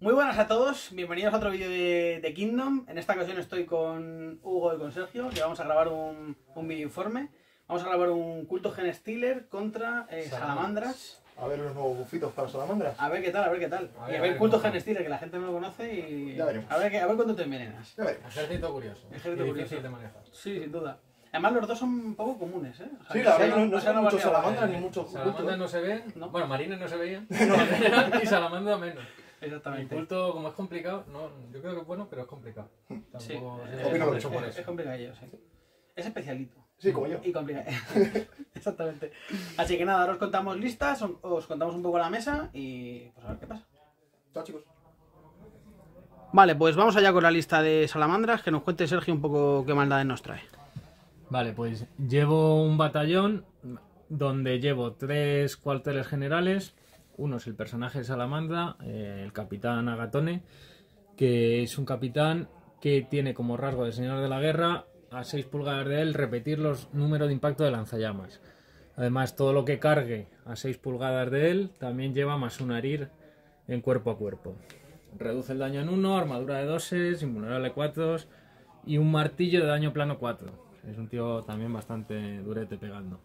Muy buenas a todos, bienvenidos a otro vídeo de Kingdom. En esta ocasión estoy con Hugo y con Sergio, que vamos a grabar un vídeo informe. Vamos a grabar un culto Gen Stealer contra salamandras. A ver los nuevos bufitos para salamandras. A ver qué tal, a ver qué tal. Y a ver culto Gen Stealer, que la gente no lo conoce y... Ya veremos. A ver cuándo te envenenas. Ya veremos. Ejército curioso. Ejército Y curioso. difícil de manejar. Sí, sin duda. Además los dos son un poco comunes, ¿eh? O sea, Sí, la verdad no no se son han muchos variado. salamandras ni muchos Salamandras cultos. no se ven. No. Bueno, marines no se veían. Y salamandra menos. Y Exactamente. culto, como es complicado, no, yo creo que es bueno, pero es complicado. Tampoco Sí, opino lo hecho mismo. por es eso. complicadillo, sí. Es especialito. Sí, como yo. Y complicado. Exactamente. Así que nada, ahora os contamos listas, os contamos un poco la mesa y pues a ver qué pasa. Chao, chicos. Vale, pues vamos allá con la lista de salamandras, que nos cuente Sergio un poco qué maldades nos trae. Vale, pues llevo un batallón donde llevo 3 cuarteles generales. Uno es el personaje de Salamandra, el capitán Agatone, que es un capitán que tiene como rasgo de señor de la guerra, a 6 pulgadas de él, repetir los números de impacto de lanzallamas. Además, todo lo que cargue a 6 pulgadas de él también lleva más un herir en cuerpo a cuerpo. Reduce el daño en 1, armadura de 2, invulnerable 4 y un martillo de daño plano 4. Es un tío también bastante durete pegando.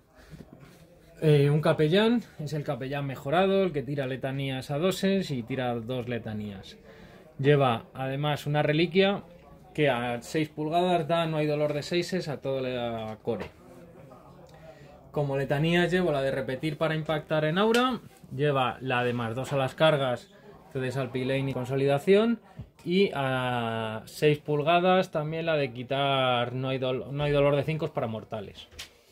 Un capellán, es el capellán mejorado, el que tira letanías a 2 y tira 2 letanías. Lleva además una reliquia que a 6 pulgadas da no hay dolor de 6 a todo el core. Como letanías llevo la de repetir para impactar en aura, lleva la de más 2 a las cargas, de Salpilane y consolidación, y a 6 pulgadas también la de quitar no hay dolor de 5 para mortales.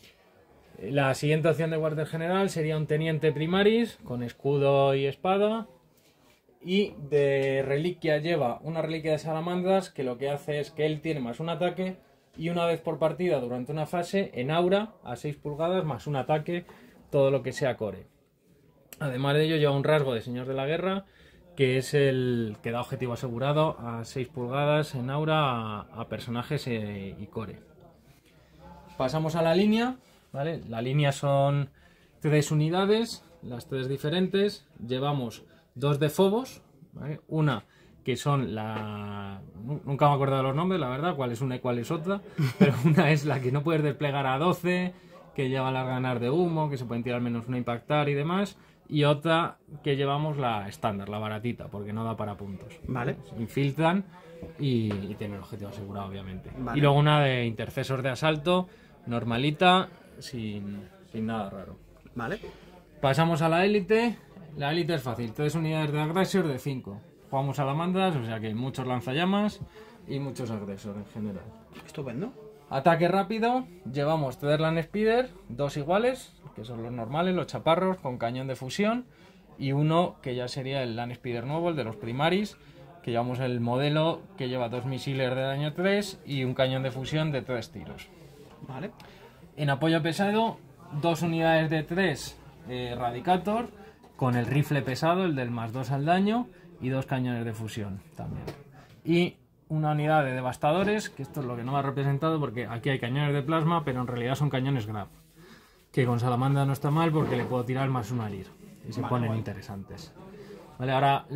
La siguiente opción de cuartel general sería un teniente primaris con escudo y espada, y de reliquia lleva una reliquia de salamandras que lo que hace es que él tiene más un ataque y una vez por partida durante una fase en aura a 6 pulgadas más un ataque todo lo que sea core. Además de ello lleva un rasgo de señor de la guerra que es el que da objetivo asegurado a 6 pulgadas en aura a personajes y core. Pasamos a la línea, ¿vale? La línea son 3 unidades, las 3 diferentes. Llevamos 2 de Phobos, ¿vale? Una que son la... Nunca me acuerdo de los nombres, la verdad, cuál es una y cuál es otra, pero una es la que no puedes desplegar a 12, que lleva las ganas de humo, que se pueden tirar menos una impactar y demás. Y otra que llevamos la estándar, la baratita, porque no da para puntos. Vale. Se infiltran y tienen el objetivo asegurado, obviamente. Vale. Y luego una de intercesor de asalto, normalita, sin nada raro. Vale. Pasamos a la élite. La élite es fácil, 3 unidades de agresor de 5. Jugamos salamandras, o sea que hay muchos lanzallamas y muchos agresores en general. Estupendo. Ataque rápido, llevamos 3 Land Speeder, 2 iguales, que son los normales, los chaparros, con cañón de fusión, y uno que ya sería el Land Speeder nuevo, el de los primaris, que llevamos el modelo que lleva 2 misiles de daño 3 y un cañón de fusión de 3 tiros. Vale. En apoyo pesado, 2 unidades de 3 Radicator, con el rifle pesado, el del más 2 al daño, y 2 cañones de fusión también. Y una unidad de devastadores, que esto es lo que no me ha representado porque aquí hay cañones de plasma, pero en realidad son cañones grab, que con salamandra no está mal porque le puedo tirar más un herir y se ponen interesantes. Vale, ahora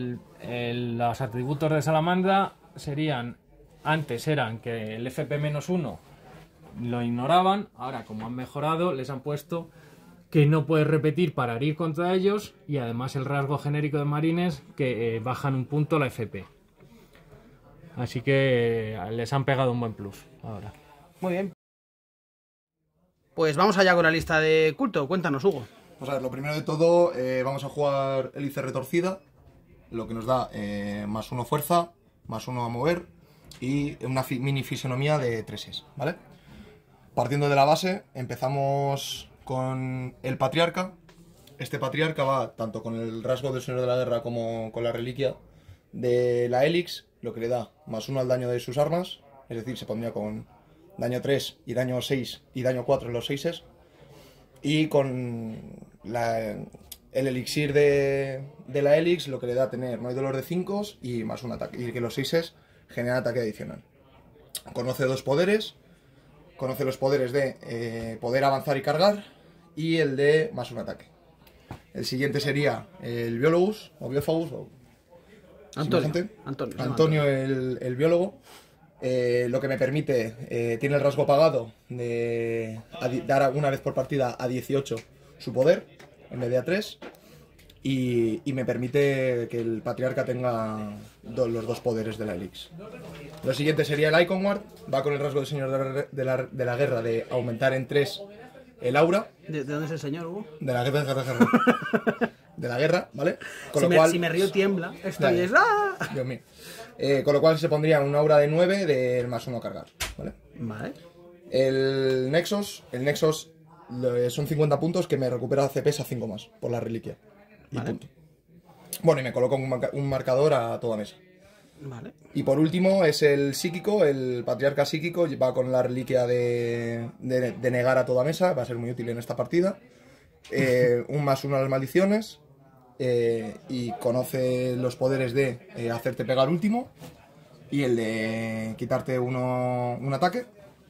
los atributos de salamandra serían, antes eran que el FP-1 lo ignoraban, ahora como han mejorado les han puesto que no puedes repetir para herir contra ellos y además el rasgo genérico de marines que bajan un punto la FP. Así que les han pegado un buen plus ahora. Muy bien. Pues vamos allá con la lista de culto. Cuéntanos, Hugo. Pues a ver, lo primero de todo, vamos a jugar hélice retorcida, lo que nos da más 1 fuerza, más 1 a mover y una mini fisonomía de 3 ¿vale? Partiendo de la base, empezamos con el patriarca. Este patriarca va tanto con el rasgo del señor de la guerra como con la reliquia de la Helix, lo que le da más 1 al daño de sus armas, es decir, se pondría con daño 3 y daño 6 y daño 4 en los 6. Y con el elixir de la Helix, lo que le da tener no hay dolor de 5 y más 1 ataque, y que los 6 generan ataque adicional. Conoce 2 poderes, conoce los poderes de poder avanzar y cargar y el de más 1 ataque. El siguiente sería el Biologus o Biofagus, Antonio, el biólogo. Lo que me permite, tiene el rasgo pagado de dar una vez por partida a 18 su poder, en vez de a 3. Y me permite que el patriarca tenga los 2 poderes de la Elix. Lo siguiente sería el Iconward. Va con el rasgo del señor de la guerra de aumentar en 3 el aura. ¿De dónde es el señor, Hugo? De la guerra. De la guerra, ¿vale? Con si, lo cual, si me río tiembla. Esto dale. es... ¡Ah! Dios mío. Con lo cual se pondría un aura de 9 del +1 cargar, ¿vale? Vale. El Nexus son 50 puntos que me recupera CPs a 5 más por la reliquia. Y Vale. punto. Bueno, y me coloco un marcador a toda mesa. Vale. Y por último es el psíquico, el patriarca psíquico, va con la reliquia de negar a toda mesa, va a ser muy útil en esta partida. Un +1 a las maldiciones. Y conoce los poderes de hacerte pegar último y el de quitarte un ataque.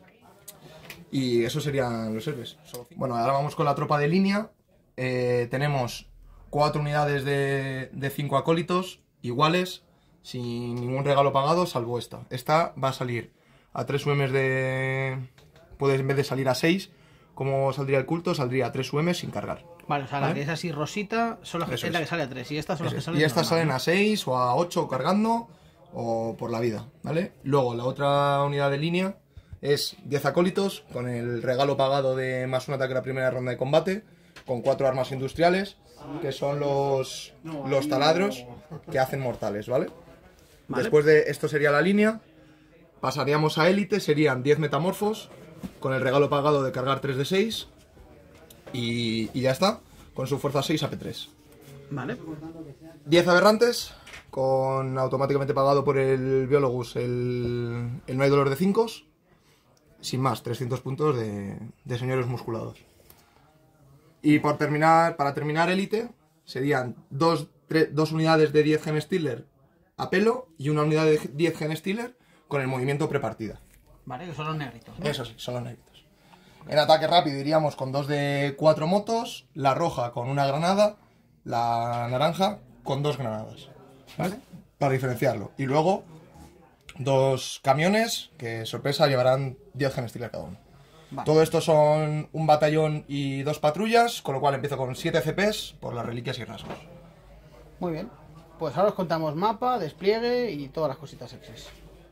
Y eso serían los héroes. Bueno, ahora vamos con la tropa de línea. Tenemos 4 unidades de 5 acólitos iguales, sin ningún regalo pagado, salvo esta. Esta va a salir a 3 UMs de... Puedes, en vez de salir a 6, como saldría el culto, saldría a 3 UMs sin cargar. Vale, o sea, la que es así rosita son las que, es la que sale a 3 y estas son las que salen y estas normal, salen ¿no? a 6 o a 8 cargando o por la vida, ¿vale? Luego la otra unidad de línea es 10 acólitos con el regalo pagado de +1 ataque a la primera ronda de combate, con 4 armas industriales, que son los taladros que hacen mortales, ¿vale? Después de esto sería la línea, pasaríamos a élite, serían 10 metamorfos con el regalo pagado de cargar 3 de 6 y ya está, con su fuerza 6 AP3. Vale. 10 aberrantes, con automáticamente pagado por el Biologus el no hay dolor de 5, sin más, 300 puntos de señores musculados. Y para terminar élite, serían 2 unidades de 10 Gen Stealer a pelo y una unidad de 10 Gen Stealer con el movimiento prepartida. Vale, que son los negritos, ¿no? Eso sí, son los negritos. En ataque rápido iríamos con 2 de 4 motos, la roja con una granada, la naranja con 2 granadas, ¿vale? Para diferenciarlo. Y luego 2 camiones que, sorpresa, llevarán 10 Gen Stealer cada uno. Vale. Todo esto son un batallón y 2 patrullas, con lo cual empiezo con 7 CPs por las reliquias y rasgos. Muy bien. Pues ahora os contamos mapa, despliegue y todas las cositas exes.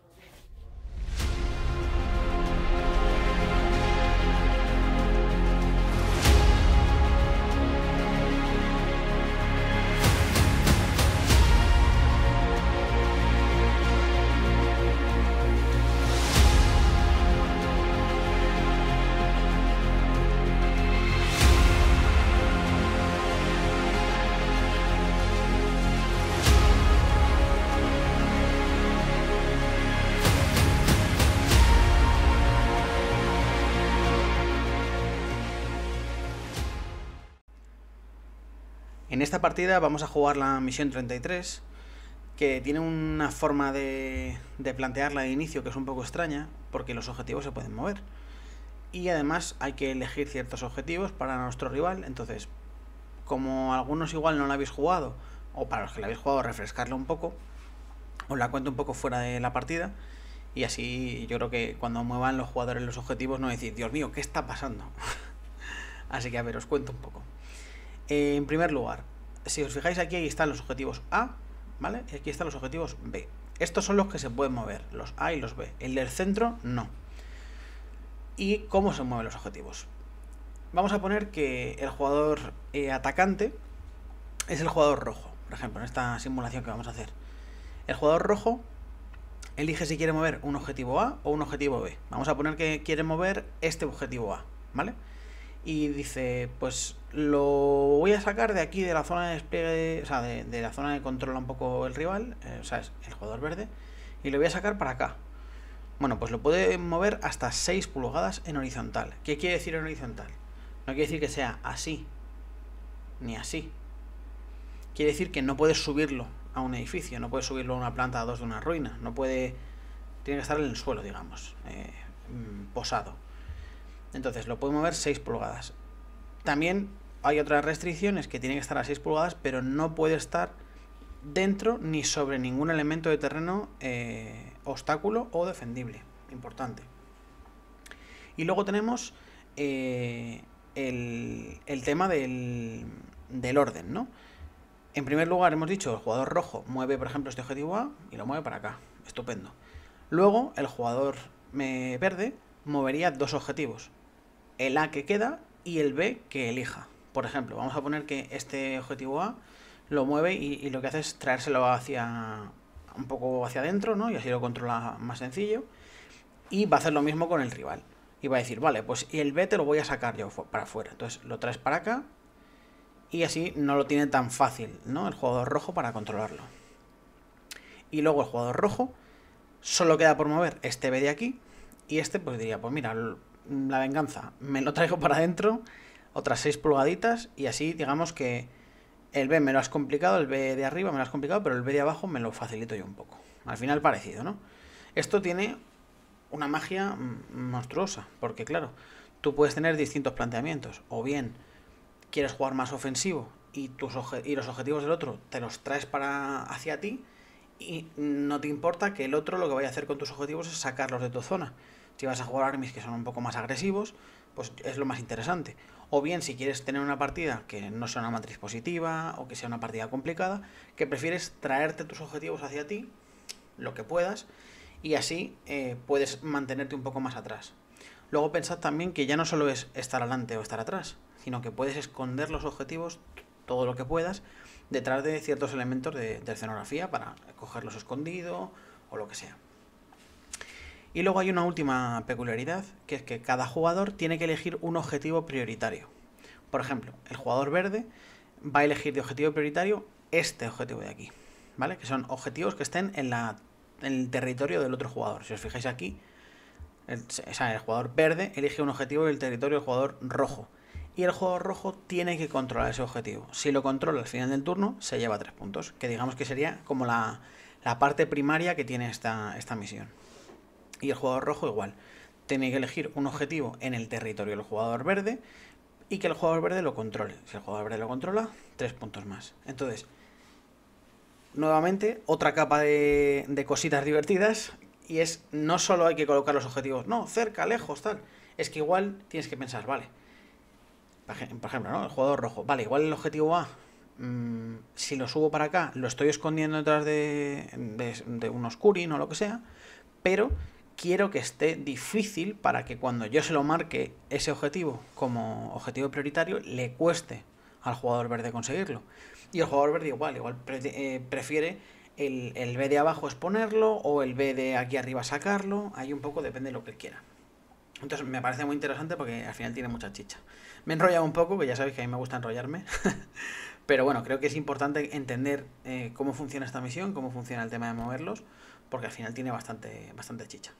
En esta partida vamos a jugar la misión 33, que tiene una forma de plantearla de inicio que es un poco extraña, porque los objetivos se pueden mover. Y además hay que elegir ciertos objetivos para nuestro rival, entonces, como algunos igual no la habéis jugado, o para los que la habéis jugado, refrescarla un poco, os la cuento un poco fuera de la partida, y así yo creo que cuando muevan los jugadores los objetivos no decir, Dios mío, ¿qué está pasando? Así que a ver, os cuento un poco. En primer lugar, si os fijáis aquí, ahí están los objetivos A, ¿vale? Y aquí están los objetivos B. Estos son los que se pueden mover, los A y los B. El del centro, no. ¿Y cómo se mueven los objetivos? Vamos a poner que el jugador atacante es el jugador rojo, por ejemplo, en esta simulación que vamos a hacer. El jugador rojo elige si quiere mover un objetivo A o un objetivo B. Vamos a poner que quiere mover este objetivo A, ¿vale? Y dice, pues lo voy a sacar de aquí, de la zona de despliegue, o sea, de la zona que controla un poco el rival, o sea, es el jugador verde, y lo voy a sacar para acá. Bueno, pues lo puede mover hasta 6 pulgadas en horizontal. ¿Qué quiere decir en horizontal? No quiere decir que sea así, ni así. Quiere decir que no puedes subirlo a un edificio, no puedes subirlo a una planta a 2 de una ruina, no puede... Tiene que estar en el suelo, digamos, posado. Entonces lo puede mover 6 pulgadas. También hay otras restricciones que tiene que estar a 6 pulgadas, pero no puede estar dentro ni sobre ningún elemento de terreno obstáculo o defendible. Importante. Y luego tenemos el tema del orden, ¿no? En primer lugar, hemos dicho, el jugador rojo mueve, por ejemplo, este objetivo A y lo mueve para acá. Estupendo. Luego, el jugador verde movería dos objetivos. El A que queda y el B que elija. Por ejemplo, vamos a poner que este objetivo A lo mueve y lo que hace es traérselo un poco hacia adentro, ¿no? Y así lo controla más sencillo. Y va a hacer lo mismo con el rival. Y va a decir, vale, pues y el B te lo voy a sacar yo para afuera. Entonces lo traes para acá y así no lo tiene tan fácil, ¿no? El jugador rojo para controlarlo. Y luego el jugador rojo solo queda por mover este B de aquí y este pues diría, pues mira, la venganza, me lo traigo para adentro, otras 6 pulgaditas y así digamos que el B me lo has complicado, el B de arriba me lo has complicado, pero el B de abajo me lo facilito yo un poco. Al final parecido, ¿no? Esto tiene una magia monstruosa, porque claro, tú puedes tener distintos planteamientos, o bien quieres jugar más ofensivo y los objetivos del otro te los traes hacia ti y no te importa que el otro lo que vaya a hacer con tus objetivos es sacarlos de tu zona. Si vas a jugar armies que son un poco más agresivos, pues es lo más interesante. O bien si quieres tener una partida que no sea una matriz positiva o que sea una partida complicada, que prefieres traerte tus objetivos hacia ti, lo que puedas, y así puedes mantenerte un poco más atrás. Luego pensad también que ya no solo es estar adelante o estar atrás, sino que puedes esconder los objetivos todo lo que puedas detrás de ciertos elementos de escenografía para cogerlos escondido o lo que sea. Y luego hay una última peculiaridad, que es que cada jugador tiene que elegir un objetivo prioritario. Por ejemplo, el jugador verde va a elegir de objetivo prioritario este objetivo de aquí, ¿vale? Que son objetivos que estén en el territorio del otro jugador. Si os fijáis aquí, el jugador verde elige un objetivo del territorio del jugador rojo. Y el jugador rojo tiene que controlar ese objetivo. Si lo controla al final del turno, se lleva 3 puntos. Que digamos que sería como la parte primaria que tiene esta misión. Y el jugador rojo igual. Tiene que elegir un objetivo en el territorio del jugador verde y que el jugador verde lo controle. Si el jugador verde lo controla, 3 puntos más. Entonces, nuevamente, otra capa de cositas divertidas. Y es, no solo hay que colocar los objetivos, no, cerca, lejos, tal. Es que igual tienes que pensar, vale. Por ejemplo, ¿no? El jugador rojo. Vale, igual el objetivo A, si lo subo para acá, lo estoy escondiendo detrás de un oscurín o lo que sea, pero quiero que esté difícil para que cuando yo se lo marque ese objetivo como objetivo prioritario, le cueste al jugador verde conseguirlo. Y el jugador verde igual prefiere el B de abajo exponerlo o el B de aquí arriba sacarlo. Ahí un poco depende de lo que él quiera. Entonces me parece muy interesante porque al final tiene mucha chicha. Me he enrollado un poco, que ya sabéis que a mí me gusta enrollarme. Pero bueno, creo que es importante entender cómo funciona esta misión, cómo funciona el tema de moverlos, porque al final tiene bastante chicha.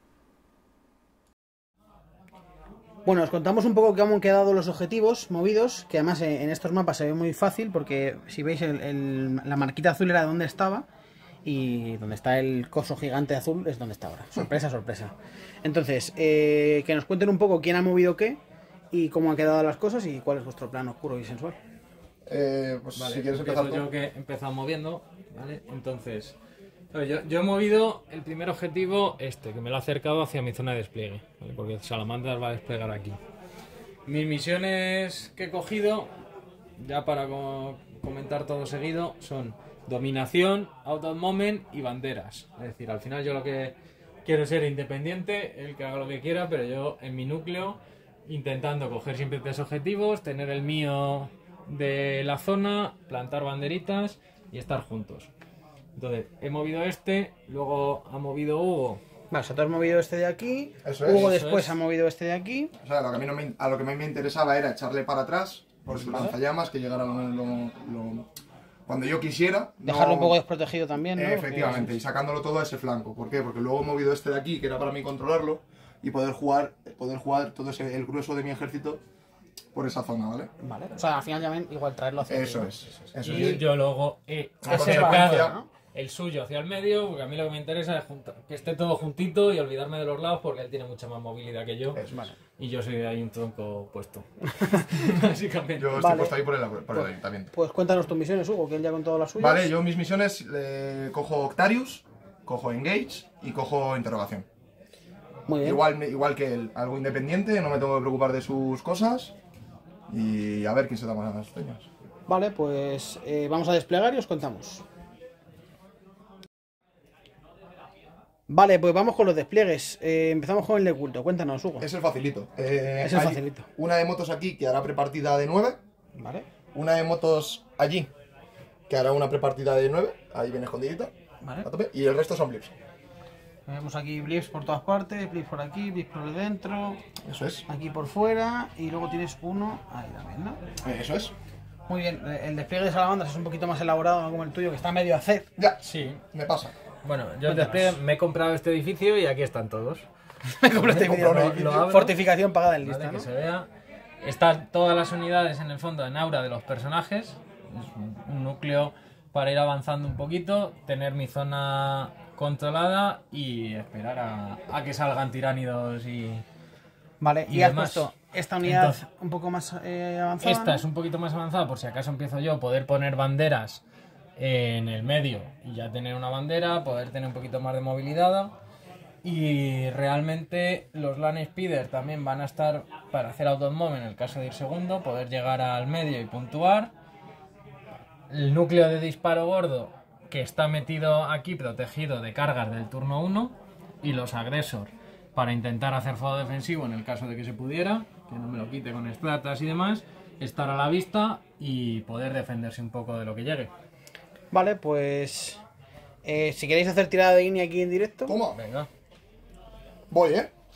Bueno, os contamos un poco cómo han quedado los objetivos movidos, que además en estos mapas se ve muy fácil, porque si veis la marquita azul era donde estaba, y donde está el coso gigante azul es donde está ahora. Sorpresa, sorpresa. Entonces, que nos cuenten un poco quién ha movido qué, y cómo han quedado las cosas, y cuál es vuestro plan oscuro y sensual. Pues vale, si quieres empezar tú. Yo que he empezado moviendo, ¿vale? Entonces, yo he movido el primer objetivo, que me lo ha acercado hacia mi zona de despliegue, ¿vale? Porque Salamandras va a desplegar aquí. Mis misiones que he cogido, ya para comentar todo seguido, son dominación, out of moment y banderas. Es decir, al final yo lo que quiero es ser independiente, el que haga lo que quiera, pero yo en mi núcleo intentando coger siempre 3 objetivos, tener el mío de la zona, plantar banderitas y estar juntos. Entonces, he movido luego ha movido Hugo. Vale, o sea, tú has movido este de aquí, Eso es. Hugo Eso después es. ha movido este de aquí. O sea, a lo que a mí me interesaba era echarle para atrás por su lanzallamas, que llegara cuando yo quisiera. Dejarlo un poco desprotegido también, ¿no? Efectivamente, y sacándolo todo a ese flanco. ¿Por qué? Porque luego he movido este de aquí, que era para mí controlarlo, y poder jugar todo el grueso de mi ejército por esa zona, ¿vale? Vale. O sea, al final ya ven, igual traerlo hacia Eso aquí, es. Y yo luego he Una acercado consecuencia, ¿no? el suyo hacia el medio, porque a mí lo que me interesa es que esté todo juntito y olvidarme de los lados, porque él tiene mucha más movilidad que yo. Eso. Vale. y yo soy ahí un tronco puesto. Básicamente. Yo estoy Vale. puesto ahí por el ayuntamiento. Pues cuéntanos tus misiones, Hugo, que él ya con todas las suyas. Vale, yo mis misiones cojo Octarius, cojo Engage y cojo Interrogación. Muy bien. Igual que él, algo independiente, no me tengo que preocupar de sus cosas. Y a ver quién se da más peñas. Vale, pues vamos a desplegar y os contamos. Vale, pues vamos con los despliegues. Empezamos con el de culto. Cuéntanos, Hugo. Es el facilito. Es el hay facilito. Una de motos aquí que hará prepartida de 9. Vale. Una de motos allí que hará una prepartida de 9. Ahí viene escondidita. Vale. A tope. Y el resto son blips. Vemos aquí blips por todas partes, blips por aquí, blips por dentro, Eso es. aquí por fuera y luego tienes uno ahí también, ¿no? Eso es. Muy bien, el despliegue de salamandras es un poquito más elaborado, ¿no? Como el tuyo, que está medio a hacer. Ya. Sí. Me pasa. Bueno, yo el despliegue me he comprado este edificio y aquí están todos. Me compré este vídeo. Lo abro. Fortificación pagada en Vale, lista, que ¿no? se vea. Están todas las unidades en el fondo en aura de los personajes. Es un núcleo para ir avanzando un poquito, tener mi zona controlada y esperar a que salgan tiránidos y... Vale, y y has demás. puesto esta unidad Entonces, un poco más avanzada. Esta ¿no? es un poquito más avanzada por si acaso empiezo yo, poder poner banderas en el medio y ya tener una bandera, poder tener un poquito más de movilidad. Y realmente los Land Speeder también van a estar para hacer auto move en el caso de ir segundo, poder llegar al medio y puntuar. El núcleo de disparo gordo que está metido aquí protegido de cargas del turno 1 y los agresor para intentar hacer fuego defensivo en el caso de que se pudiera, que no me lo quite con estratas y demás, estar a la vista y poder defenderse un poco de lo que llegue. Vale, pues si queréis hacer tirada de INI aquí en directo, Toma. Venga. Voy,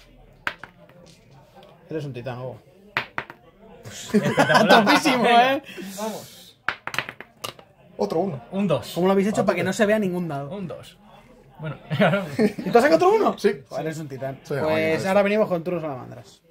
eres un titán, Hugo. Espectacular. Topísimo, Venga, ¿eh? Vamos. Otro uno. Un 2. ¿Cómo lo habéis hecho para que no se vea ningún dado? Un 2. Bueno, ¿Y tú has sacado otro uno? Sí. Joder, eres un titán. Sí, Pues vaya, ahora venimos con turnos salamandras.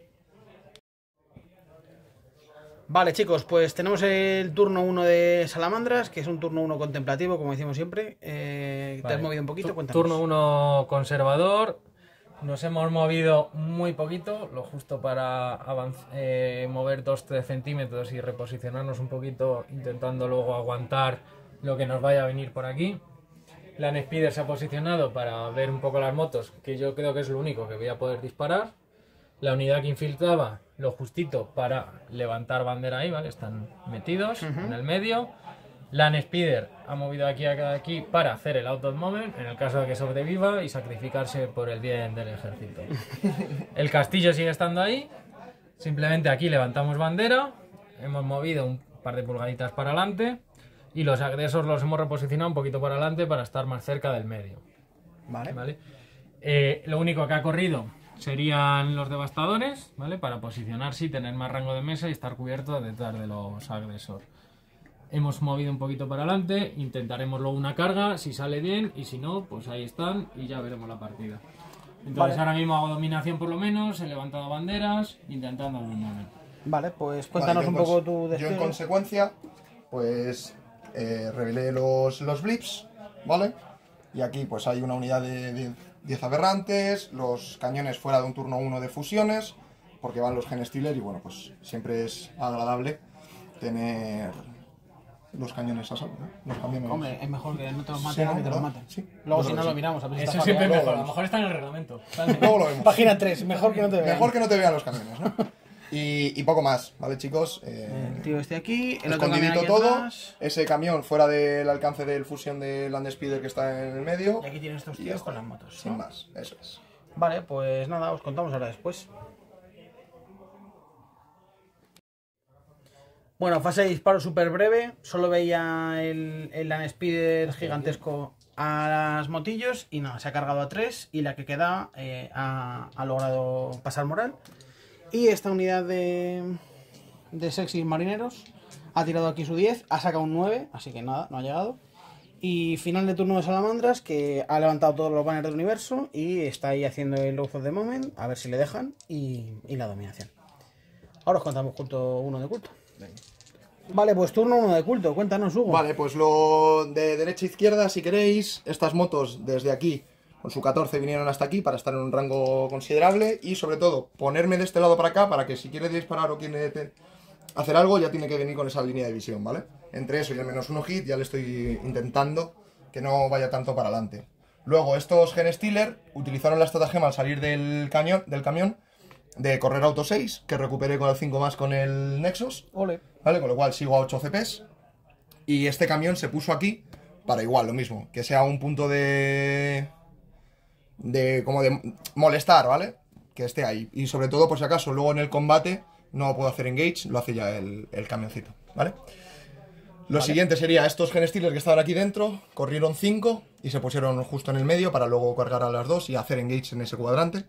Vale, chicos, pues tenemos el turno 1 de salamandras, que es un turno 1 contemplativo, como decimos siempre. Te has movido un poquito, cuéntanos. Turno 1 conservador. Nos hemos movido muy poquito, lo justo para mover 2-3 centímetros y reposicionarnos un poquito, intentando luego aguantar lo que nos vaya a venir por aquí. Land Speeder se ha posicionado para ver un poco las motos, que yo creo que es lo único que voy a poder disparar. La unidad que infiltraba, lo justito para levantar bandera ahí, ¿vale? Están metidos en el medio. Land Speeder ha movido aquí a aquí para hacer el out of movement en el caso de que sobreviva y sacrificarse por el bien del ejército. El castillo sigue estando ahí. Simplemente aquí levantamos bandera. Hemos movido un par de pulgaditas para adelante. Y los agresores los hemos reposicionado un poquito para adelante para estar más cerca del medio. Vale. ¿Vale? Lo único que ha corrido serían los devastadores, ¿vale? Para posicionarse y tener más rango de mesa y estar cubierto detrás de los agresores. Hemos movido un poquito para adelante, intentaremos luego una carga, si sale bien, y si no, pues ahí están y ya veremos la partida. Entonces Vale. ahora mismo hago dominación por lo menos, he levantado banderas, intentando algún momento. Vale, pues cuéntanos Vale, un poco tu yo en despliegue. consecuencia, pues revelé los blips, ¿vale? Y aquí pues hay una unidad de 10 aberrantes, los cañones fuera de un turno 1 de fusiones, porque van los Genestealer y bueno, pues siempre es agradable tener los cañones a salvo, ¿no? Los camiones. Hombre, es mejor que no te los Sí, maten ¿no? a que te los ¿Verdad? maten. Sí. Luego Yo si creo no que lo sí. miramos, a ver si Eso está siempre es hackeado. mejor, a lo mejor está en el reglamento. Luego lo vemos. Página 3, mejor que no te vean. Mejor que no te vean los camiones, ¿no? Y poco más, ¿vale, chicos? El tío este aquí, el otro camión Escondidito aquí todo, atrás. ese camión fuera del alcance del fusión de Land Speeder que está en el medio. Y aquí tienes estos Y tíos ya con está. las motos. Sin ¿no? más, eso es. Vale, pues nada, os contamos ahora después. Bueno, fase de disparo súper breve. Solo veía el Land Speeder gigantesco a las motillos y nada, se ha cargado a 3 y la que queda ha logrado pasar moral. Y esta unidad de sexy marineros ha tirado aquí su 10, ha sacado un 9, así que nada, no ha llegado. Y final de turno de salamandras, que ha levantado todos los banners del universo y está ahí haciendo el Oath of the Moment, a ver si le dejan, y la dominación. Ahora os contamos culto 1 de culto. Vale, pues turno 1 de culto, cuéntanos, Hugo. Vale, pues lo de derecha a izquierda, si queréis, estas motos desde aquí con su 14 vinieron hasta aquí para estar en un rango considerable y sobre todo ponerme de este lado para acá para que si quiere disparar o quiere hacer algo ya tiene que venir con esa línea de visión, ¿vale? Entre eso y el -1 hit ya le estoy intentando que no vaya tanto para adelante. Luego estos Gen Stealer utilizaron la estratagema al salir del camión de correr auto 6, que recuperé con el 5 más con el Nexus. Ole. ¿Vale? Con lo cual sigo a 8 CPs. Y este camión se puso aquí para igual, lo mismo, que sea un punto de molestar, ¿vale? Que esté ahí. Y sobre todo, por si acaso, luego en el combate no puedo hacer engage, lo hace ya el camioncito, ¿vale? Lo siguiente sería estos Gen Stealers que estaban aquí dentro, corrieron 5 y se pusieron justo en el medio para luego cargar a las 2 y hacer engage en ese cuadrante.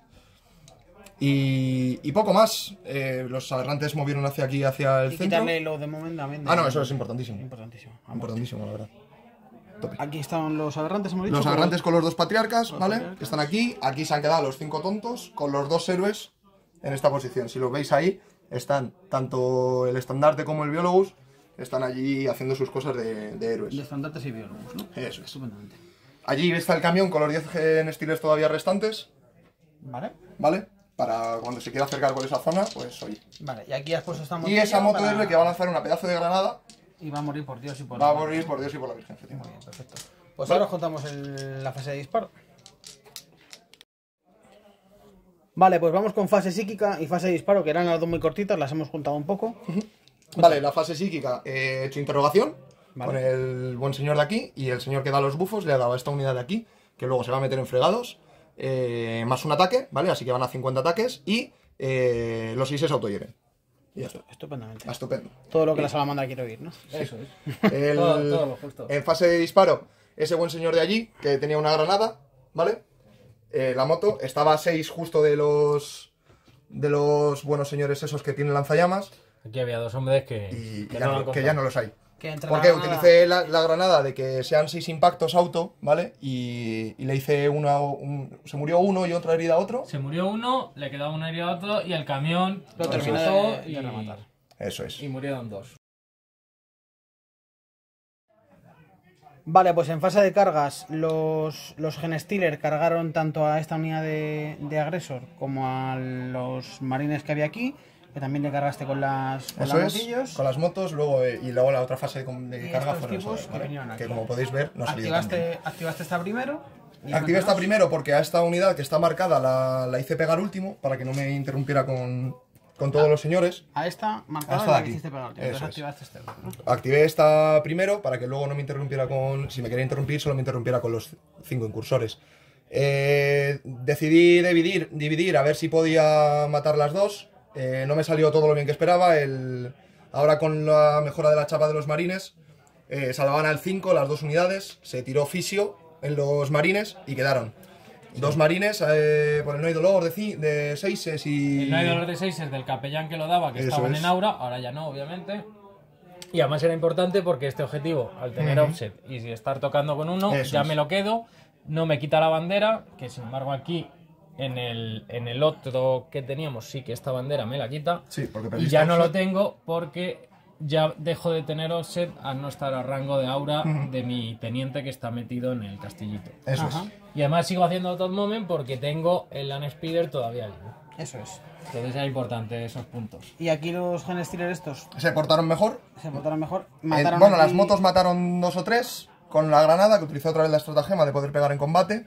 Y poco más. Los aberrantes movieron hacia aquí, hacia el centro. Quitarle lo de momento también. Ah, no, eso es importantísimo. Importantísimo. Importantísimo, la verdad. Tope. Aquí están los aberrantes, hemos dicho. Los aberrantes con los 2 patriarcas, ¿vale? patriarcas. Que están aquí. Aquí se han quedado los 5 tontos con los 2 héroes en esta posición. Si los veis ahí, están tanto el estandarte como el biólogos. Están allí haciendo sus cosas de héroes. De estandartes y biólogos, ¿no? Eso es. Estupendamente. Allí está el camión con los 10 Gen Stealers todavía restantes, Vale. ¿vale? Para cuando se quiera acercar por esa zona, pues oye. Vale, y aquí has puesto esta moto. Y esa moto es la que va a lanzar una pedazo de granada. Y va a morir por Dios y por... Va a morir por Dios y por la Virgen. Muy bien, perfecto. Pues ahora os contamos la fase de disparo. Vale, pues vamos con fase psíquica y fase de disparo, que eran las dos muy cortitas, las hemos juntado un poco. Vale, la fase psíquica, he hecho interrogación Vale. con el buen señor de aquí y el señor que da los bufos le ha dado a esta unidad de aquí, que luego se va a meter en fregados, más un ataque, ¿vale? Así que van a 50 ataques y los 6 se autohieren. Y ya está. Estupendamente. Estupendo. Todo lo que la salamandra quiere oír, ¿no? Eso es. El- Todo lo justo. En fase de disparo, ese buen señor de allí, que tenía una granada, ¿vale? La moto estaba a 6 justo de los buenos señores esos que tienen lanzallamas Aquí había 2 hombres y que ya, no lo han que ya no los hay. Que entre Porque la granada- utilicé la granada de que sean 6 impactos auto, ¿vale? Y le hice se murió uno y otra herida a otro. Se murió uno, le quedaba una herida a otro y el camión Lo terminó cruzó de rematar. Eso es. y murieron 2. Vale, pues en fase de cargas, los Gen Stealer cargaron tanto a esta unidad de agresor como a los marines que había aquí, que también le cargaste con las Eso es, motillos. con las motos, luego y luego la otra fase de Y carga estos fueron tipos esos, que ¿vale? vinieron aquí. Que como podéis ver, no salió tan bien. Activaste esta primero. y Activé esta cuéntanos. primero porque a esta unidad que está marcada la hice pegar último para que no me interrumpiera con todos los señores. A esta marcada Hasta la aquí. que hiciste pegar, tío. Eso Entonces es. activaste este, ¿no? Activé esta primero para que luego no me interrumpiera si me quería interrumpir, solo me interrumpiera con los 5 incursores. Decidí dividir a ver si podía matar las dos. No me salió todo lo bien que esperaba. Ahora con la mejora de la chapa de los marines, salvaban al 5 las 2 unidades. Se tiró fisio en los marines y quedaron 2 marines por el no hay dolor de 6 y... El no hay dolor de 6 es del capellán que lo daba, que Eso estaban es. en aura, ahora ya no, obviamente. Y además era importante porque este objetivo, al tener offset y si estar tocando con uno, Eso ya es. me lo quedo, no me quita la bandera, que sin embargo aquí en el otro que teníamos sí que esta bandera me la quita. Sí, porque Y perdiste ya no lo offset. tengo porque ya dejo de tener offset al no estar a rango de aura de mi teniente que está metido en el castillito. Eso Ajá. es. Y además sigo haciendo Top Moment porque tengo el Land Speeder todavía vivo. Eso es. Entonces era importante esos puntos. Y aquí los Gen Stealer estos Se portaron mejor. se portaron mejor. Mataron Bueno, aquí- las motos mataron 2 o 3 con la granada, que utilicé otra vez la estratagema de poder pegar en combate.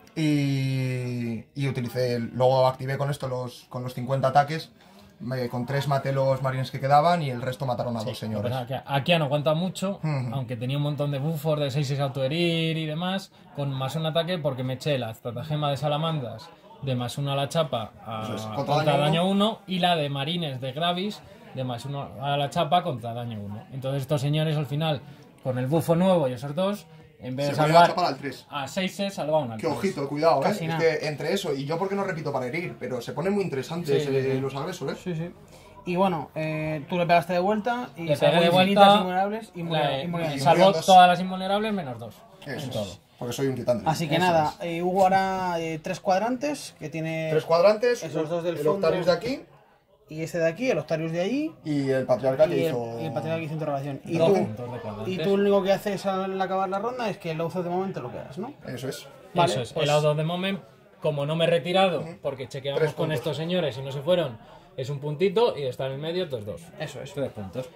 Y utilicé, luego activé con esto con los 50 ataques. Con 3 maté los marines que quedaban y el resto mataron a 2 señores. Aquí han aguantado mucho, Ujú. aunque tenía un montón de buffers de 6 autoherir y demás, con más un ataque porque me eché la estratagema de salamandras de más 1 a la chapa Eso es, contra contra daño daño 1 y la de marines de Gravis de más 1 a la chapa contra daño 1. Entonces estos señores al final, con el bufo nuevo y esos dos, en vez de Se ponía la salvar chapa al 3. a 6 salvaban al Que 3. ojito, cuidado, Casi es nada. que entre eso y yo porque no repito para herir, pero se ponen muy interesantes Sí, sí, sí. los agresores. Sí, sí. Y bueno, tú le pegaste de vuelta y Le salvó pegué de infinitas vuelta, invulnerables y murió- y murió y ahí. salvó murieron 2. todas las invulnerables menos 2. Eso en es, todo. porque soy un titán. Así que Eso nada, Hugo hará 3 cuadrantes que tiene 3 cuadrantes, esos dos del el fondo. Octarius de aquí, y este de aquí, el Octarius de allí, Y el patriarca y que el, hizo... y el patriarca que hizo interrogación. Y Dos tú, puntos de cuadrantes. y tú lo único que haces al acabar la ronda es que el Auzo de momento lo quedas, ¿no? Eso es. Vale, Eso es, pues- el out of the moment, como no me he retirado, porque chequeamos 3 con puntos. estos señores y no se fueron, es un puntito y está en el medio, otros 2. Eso es. 3 puntos.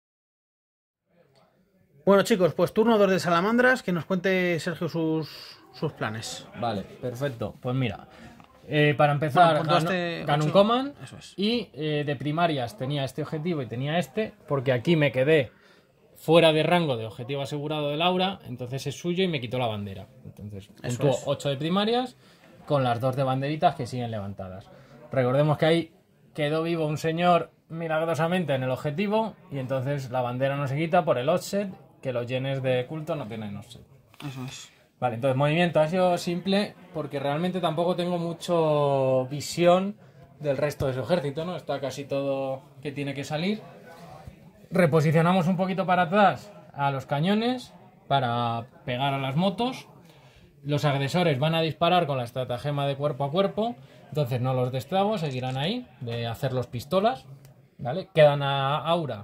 Bueno, chicos, pues turno 2 de Salamandras, que nos cuente Sergio sus planes. Vale, perfecto. Pues mira, para empezar, Bueno, puntuaste gano un 8. command. Eso es. Y de primarias tenía este objetivo y tenía este, porque aquí me quedé fuera de rango de objetivo asegurado de Laura, entonces es suyo y me quitó la bandera. Entonces, Eso puntuó es. 8 de primarias con las 2 de banderitas que siguen levantadas. Recordemos que ahí quedó vivo un señor milagrosamente en el objetivo y entonces la bandera no se quita por el offset, que los yenes de culto no tienen offset. Eso es. Vale, entonces movimiento ha sido simple porque realmente tampoco tengo mucho visión del resto de su ejército, ¿no? Está casi todo que tiene que salir. Reposicionamos un poquito para atrás a los cañones para pegar a las motos. Los agresores van a disparar con la estratagema de cuerpo a cuerpo, entonces no los destrabo, seguirán ahí de hacer los pistolas, ¿vale? Quedan a Aura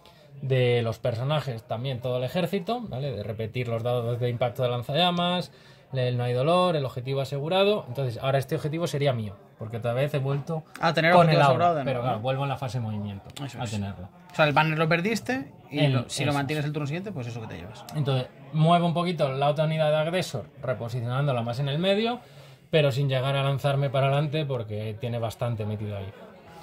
de los personajes también todo el ejército, ¿vale? De repetir los dados de impacto de lanzallamas, el no hay dolor, el objetivo asegurado. Entonces ahora este objetivo sería mío, porque otra vez he vuelto A tener con objetivo el asegurado Aura, de pero nuevo, claro, ¿no? vuelvo en la fase de movimiento Eso a es. tenerlo. O sea, el banner lo perdiste y si lo eso mantienes el turno siguiente, pues eso que te llevas. Entonces, muevo un poquito la otra unidad de agresor, reposicionándola más en el medio, pero sin llegar a lanzarme para adelante porque tiene bastante metido ahí.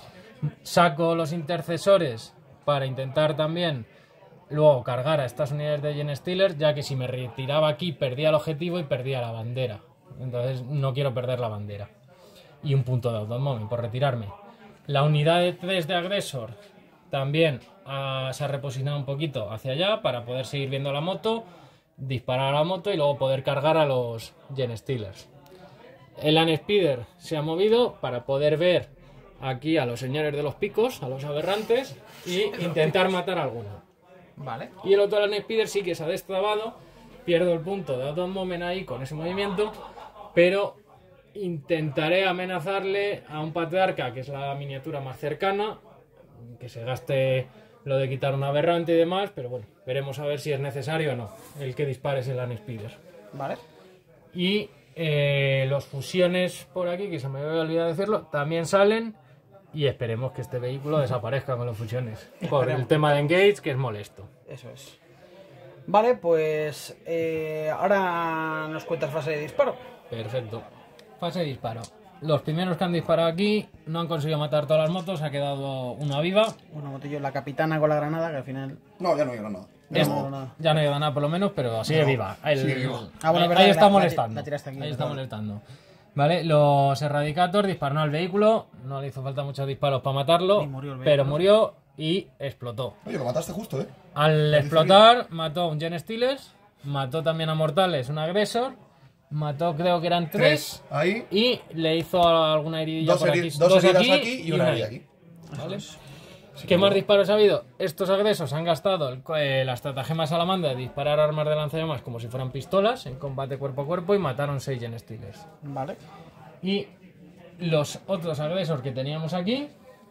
Saco los intercesores para intentar también luego cargar a estas unidades de Gen Stealers, ya que si me retiraba aquí perdía el objetivo y perdía la bandera. Entonces no quiero perder la bandera. Y un punto de out of moment por retirarme. La unidad de 3 de agresor también se ha reposicionado un poquito hacia allá para poder seguir viendo la moto, disparar a la moto y luego poder cargar a los Gen Stealers. El Speeder se ha movido para poder ver aquí a los señores de los picos, a los aberrantes, y intentar matar a alguno. Vale. Y el otro Speeder sí que se ha destrabado, pierdo el punto de out of moment ahí con ese movimiento, pero intentaré amenazarle a un patriarca, que es la miniatura más cercana, que se gaste lo de quitar un aberrante y demás, pero bueno, veremos a ver si es necesario o no el que dispare es el Speeder. Vale. Y los fusiones por aquí, que se me había olvidado decirlo, también salen y esperemos que este vehículo desaparezca con los fusiones. Por el tema de Engage, que es molesto. Eso es. Vale, pues ahora nos cuentas fase de disparo. Perfecto. Fase de disparo. Los primeros que han disparado aquí no han conseguido matar todas las motos, ha quedado una viva. Una motillo, la capitana con la granada, que al final... No, ya no llega nada. Ya no, nada. Ya no ha ido nada por lo menos, pero sigue viva. sigue viva. Ah, bueno, ahí verdad, está la molestando. tiraste aquí, Ahí está ¿verdad? molestando. Vale, los Erradicators dispararon al vehículo, no le hizo falta muchos disparos para matarlo, Y murió el pero vehículo. murió y explotó. Oye, lo mataste justo, ¿eh? Al explotar, mató a un Gen Stealers, mató también a Mortales, un agresor, mató creo que eran 3 Ahí. y le hizo alguna heridilla por aquí. Dos heridas aquí y una herida ahí. aquí. ¿Vale? ¿Qué más disparos ha habido? Estos agresos han gastado la estratagema salamandra de disparar armas de lanzallamas como si fueran pistolas en combate cuerpo a cuerpo y mataron 6 Gen Stealers. Vale. Y los otros agresores que teníamos aquí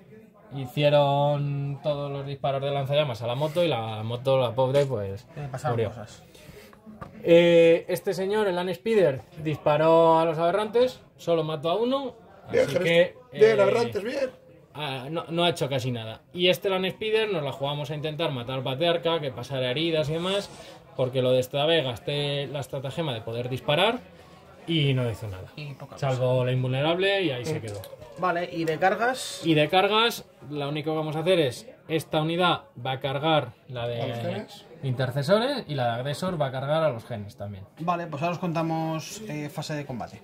hicieron todos los disparos de lanzallamas a la moto y la moto, la pobre, pues Pasaron murió. cosas. Este señor, el Speeder, disparó a los aberrantes, solo mató a uno, Bien, así que bien, aberrantes, bien. no ha hecho casi nada. Y este Speeder nos la jugamos a intentar matar al patriarca, que pasara heridas y demás, porque lo destrabé, gasté la estratagema de poder disparar y no hizo nada. Y poca Salvo la invulnerable y ahí se quedó. Vale, y de cargas... Y de cargas, lo único que vamos a hacer es, esta unidad va a cargar la ¿A los de genes? intercesores y la de agresor va a cargar a los genes también. Vale, pues ahora os contamos fase de combate.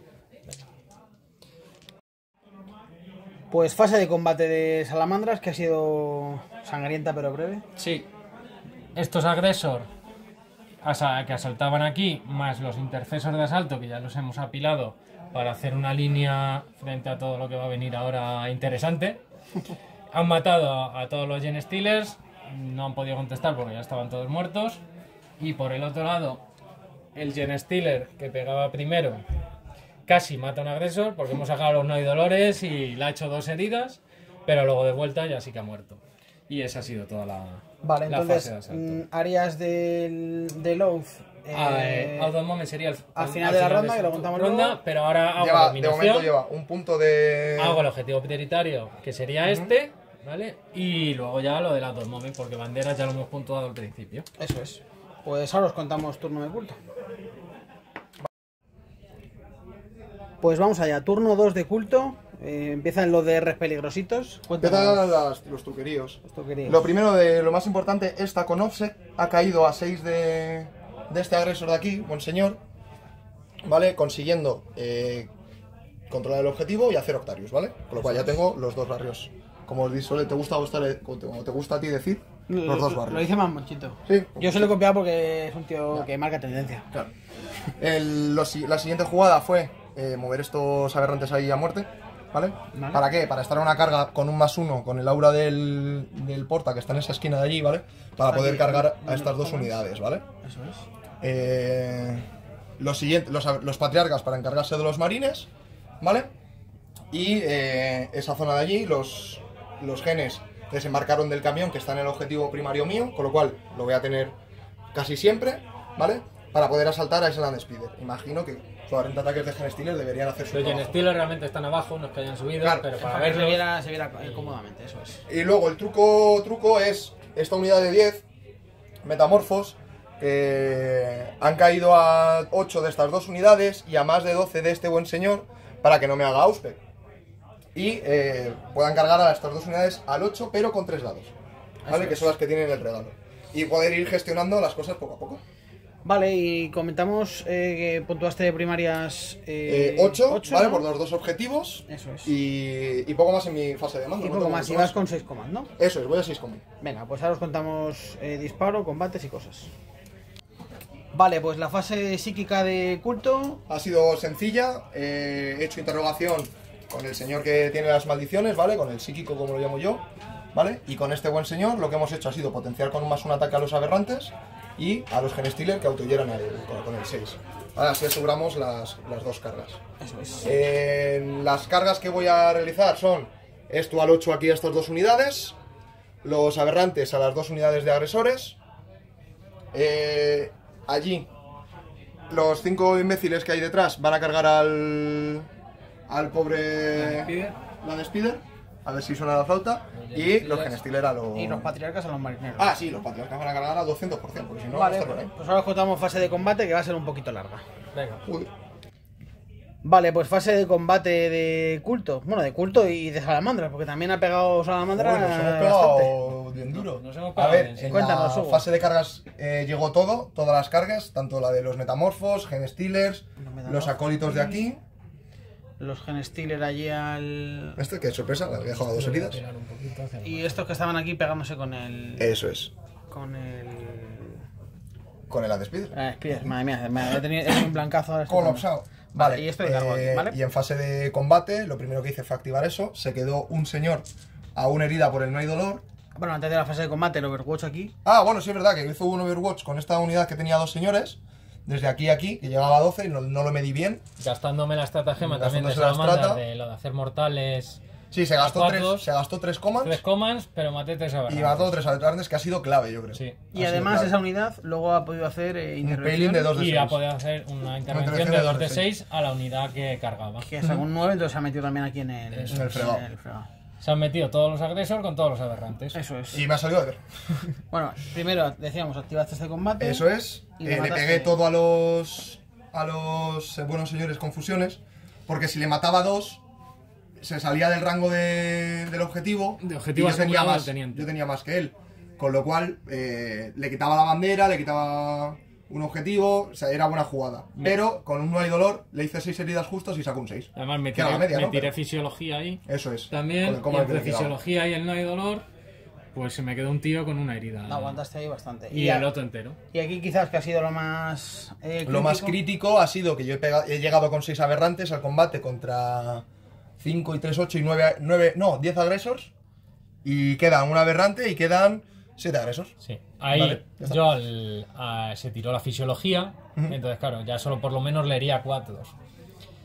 Pues fase de combate de Salamandras, que ha sido sangrienta pero breve. Sí. Estos agresor que asaltaban aquí, más los intercesores de asalto, que ya los hemos apilado para hacer una línea frente a todo lo que va a venir ahora interesante. Han matado a todos los Gen Stealers, no han podido contestar porque ya estaban todos muertos. Y por el otro lado, el Gen Stealer que pegaba primero casi mata a un agresor porque hemos sacado los no hay dolores y le ha hecho 2 heridas. pero luego de vuelta ya sí que ha muerto. Y esa ha sido toda Vale, la entonces, fase de asalto. áreas del Oath. Out of Moment sería al final de la ronda, que lo contamos luego. pero ahora hago Lleva, la de eliminación, momento lleva un punto de... hago el objetivo prioritario, que sería este, ¿vale? Y luego ya lo del Out of Moment, porque banderas ya lo hemos puntuado al principio. Eso es. Pues ahora os contamos turno de culto. Pues vamos allá, turno 2 de culto. Empiezan los DRs peligrositos. Empiezan los truqueríos. Esto quería. Lo primero, de lo más importante, esta con Offset ha caído a 6 de este agresor de aquí, buen señor, ¿vale? Consiguiendo controlar el objetivo y hacer Octarius, ¿vale? Con lo cual ya tengo los dos barrios. Como os dice, te gusta a ti decir, los dos barrios. Lo dice más Monchito. Sí. Yo se lo he copiado porque es un tío que marca tendencia. Claro. La siguiente jugada fue mover estos aberrantes ahí a muerte, ¿vale? Vale. ¿Para qué? Para estar en una carga con un +1 con el aura del porta que está en esa esquina de allí, ¿vale? Para poder cargar a estas dos unidades, ¿vale? Eso es. Los patriarcas para encargarse de los marines, ¿vale? Y esa zona de allí, los genes desembarcaron del camión que está en el objetivo primario mío, con lo cual lo voy a tener casi siempre, ¿vale? Para poder asaltar a ese Landspeeder. Imagino que 40 ataques de Genestealer deberían hacer su Los trabajo. Genestealer realmente están abajo, los que hayan subido, Claro. pero para Para que verlos... se viera cómodamente, eso es. Y luego el truco es esta unidad de 10 metamorfos han caído a 8 de estas dos unidades y a más de 12 de este buen señor para que no me haga Auspex. Y puedan cargar a estas dos unidades al 8 pero con 3 dados, ¿vale? Que son las que tienen el regalo. Y poder ir gestionando las cosas poco a poco. Vale, y comentamos que puntuaste de primarias 8, ¿vale? ¿no? Por los dos objetivos. Eso es. Y poco más en mi fase de mando. Y no poco tengo más, y mucho vas con 6 comas, ¿no? Eso es, voy a 6 comas. Venga, pues ahora os contamos disparo, combates y cosas. Vale, pues la fase psíquica de culto. Ha sido sencilla, he hecho interrogación con el señor que tiene las maldiciones, ¿vale? Con el psíquico, como lo llamo yo, ¿vale? Y con este buen señor lo que hemos hecho ha sido potenciar con un +1 ataque a los aberrantes y a los Genestealer que autohieran con el 6. Ahora así aseguramos las dos cargas. Eso es. Las cargas que voy a realizar son esto al 8 aquí a estas dos unidades, los aberrantes a las dos unidades de agresores, allí los 5 imbéciles que hay detrás van a cargar al pobre Landspeeder, a ver si suena la flauta, y los Genestealer a los... Y los patriarcas a los marineros. Ah, sí, los patriarcas van a cargar al 200%, porque si no, vale, no está por ahí. pues ahora os contamos fase de combate que va a ser un poquito larga. Venga. Uy. Vale, pues fase de combate de culto. Bueno, de culto y de salamandras, porque también ha pegado salamandra Bueno, nos hemos bastante. pegado bien duro. Nos hemos A pegado ver, bien, sí. en Cuéntanos, la Hugo. fase de cargas llegó todas las cargas, tanto la de los metamorfos, Genestealers, los acólitos de aquí. Los Genestealer allí al... Este, que sorpresa, le había dejado 2 heridas. Tirar un poquito hacia Y estos que estaban aquí pegándose con el... Eso es. Con el... Con el Landspeeder. Spear, madre mía, me ha tenido un blancazo ahora. Colapsado. Vale, y esto lo cargo aquí, ¿vale? Y en fase de combate, lo primero que hice fue activar eso. Se quedó un señor a una herida por el no hay dolor. Bueno, antes de la fase de combate, el Overwatch aquí. Ah, bueno, sí es verdad que hizo un Overwatch con esta unidad que tenía 2 señores. Desde aquí a aquí, que llegaba a 12 y no lo medí bien. Gastándome la estratagema también de Gastándose la salamandra, estrata. de lo de hacer mortales. Sí, se gastó Cuartos. 3 comas 3 comans, pero maté 3 aberrantes. y mató 3 aberrantes, que ha sido clave, yo creo. Sí. Y Ha además sido esa unidad luego ha podido hacer un intervención. pailing de 2 de Y 6. ha podido hacer una intervención de 2 de 6 a la unidad que cargaba. Que es algún 9, entonces se ha metido también aquí en el, En el fregado. Se han metido todos los agresores con todos los aberrantes. Eso es. Y me ha salido de ver. Bueno, primero decíamos, activaste este combate. Eso es. Y Le mataste. pegué todo a los buenos señores con fusiones, porque si le mataba 2 se salía del rango del objetivo. De objetivo y yo tenía asegurado más, al teniente. yo tenía más que él. Con lo cual le quitaba la bandera, le quitaba un objetivo, o sea, era buena jugada. Pero con un no hay dolor le hice 6 heridas justos y sacó un 6. Además me Que era tiré, la media, me ¿no? tiré Pero fisiología ahí. eso es. También, Con el coma y que le entre tiraba. fisiología y el no hay dolor, pues se me quedó un tío con una herida. La aguantaste ahí bastante. Y el otro entero. Y aquí quizás que ha sido lo más Lo más crítico ha sido que yo he llegado con 6 aberrantes al combate contra 5 y 3, 8 y 10 agresores. Y quedan un aberrante y quedan 7 agresores. Sí. Ahí Vale, ya está. yo se tiró la fisiología, entonces claro, ya solo por lo menos le hería 4.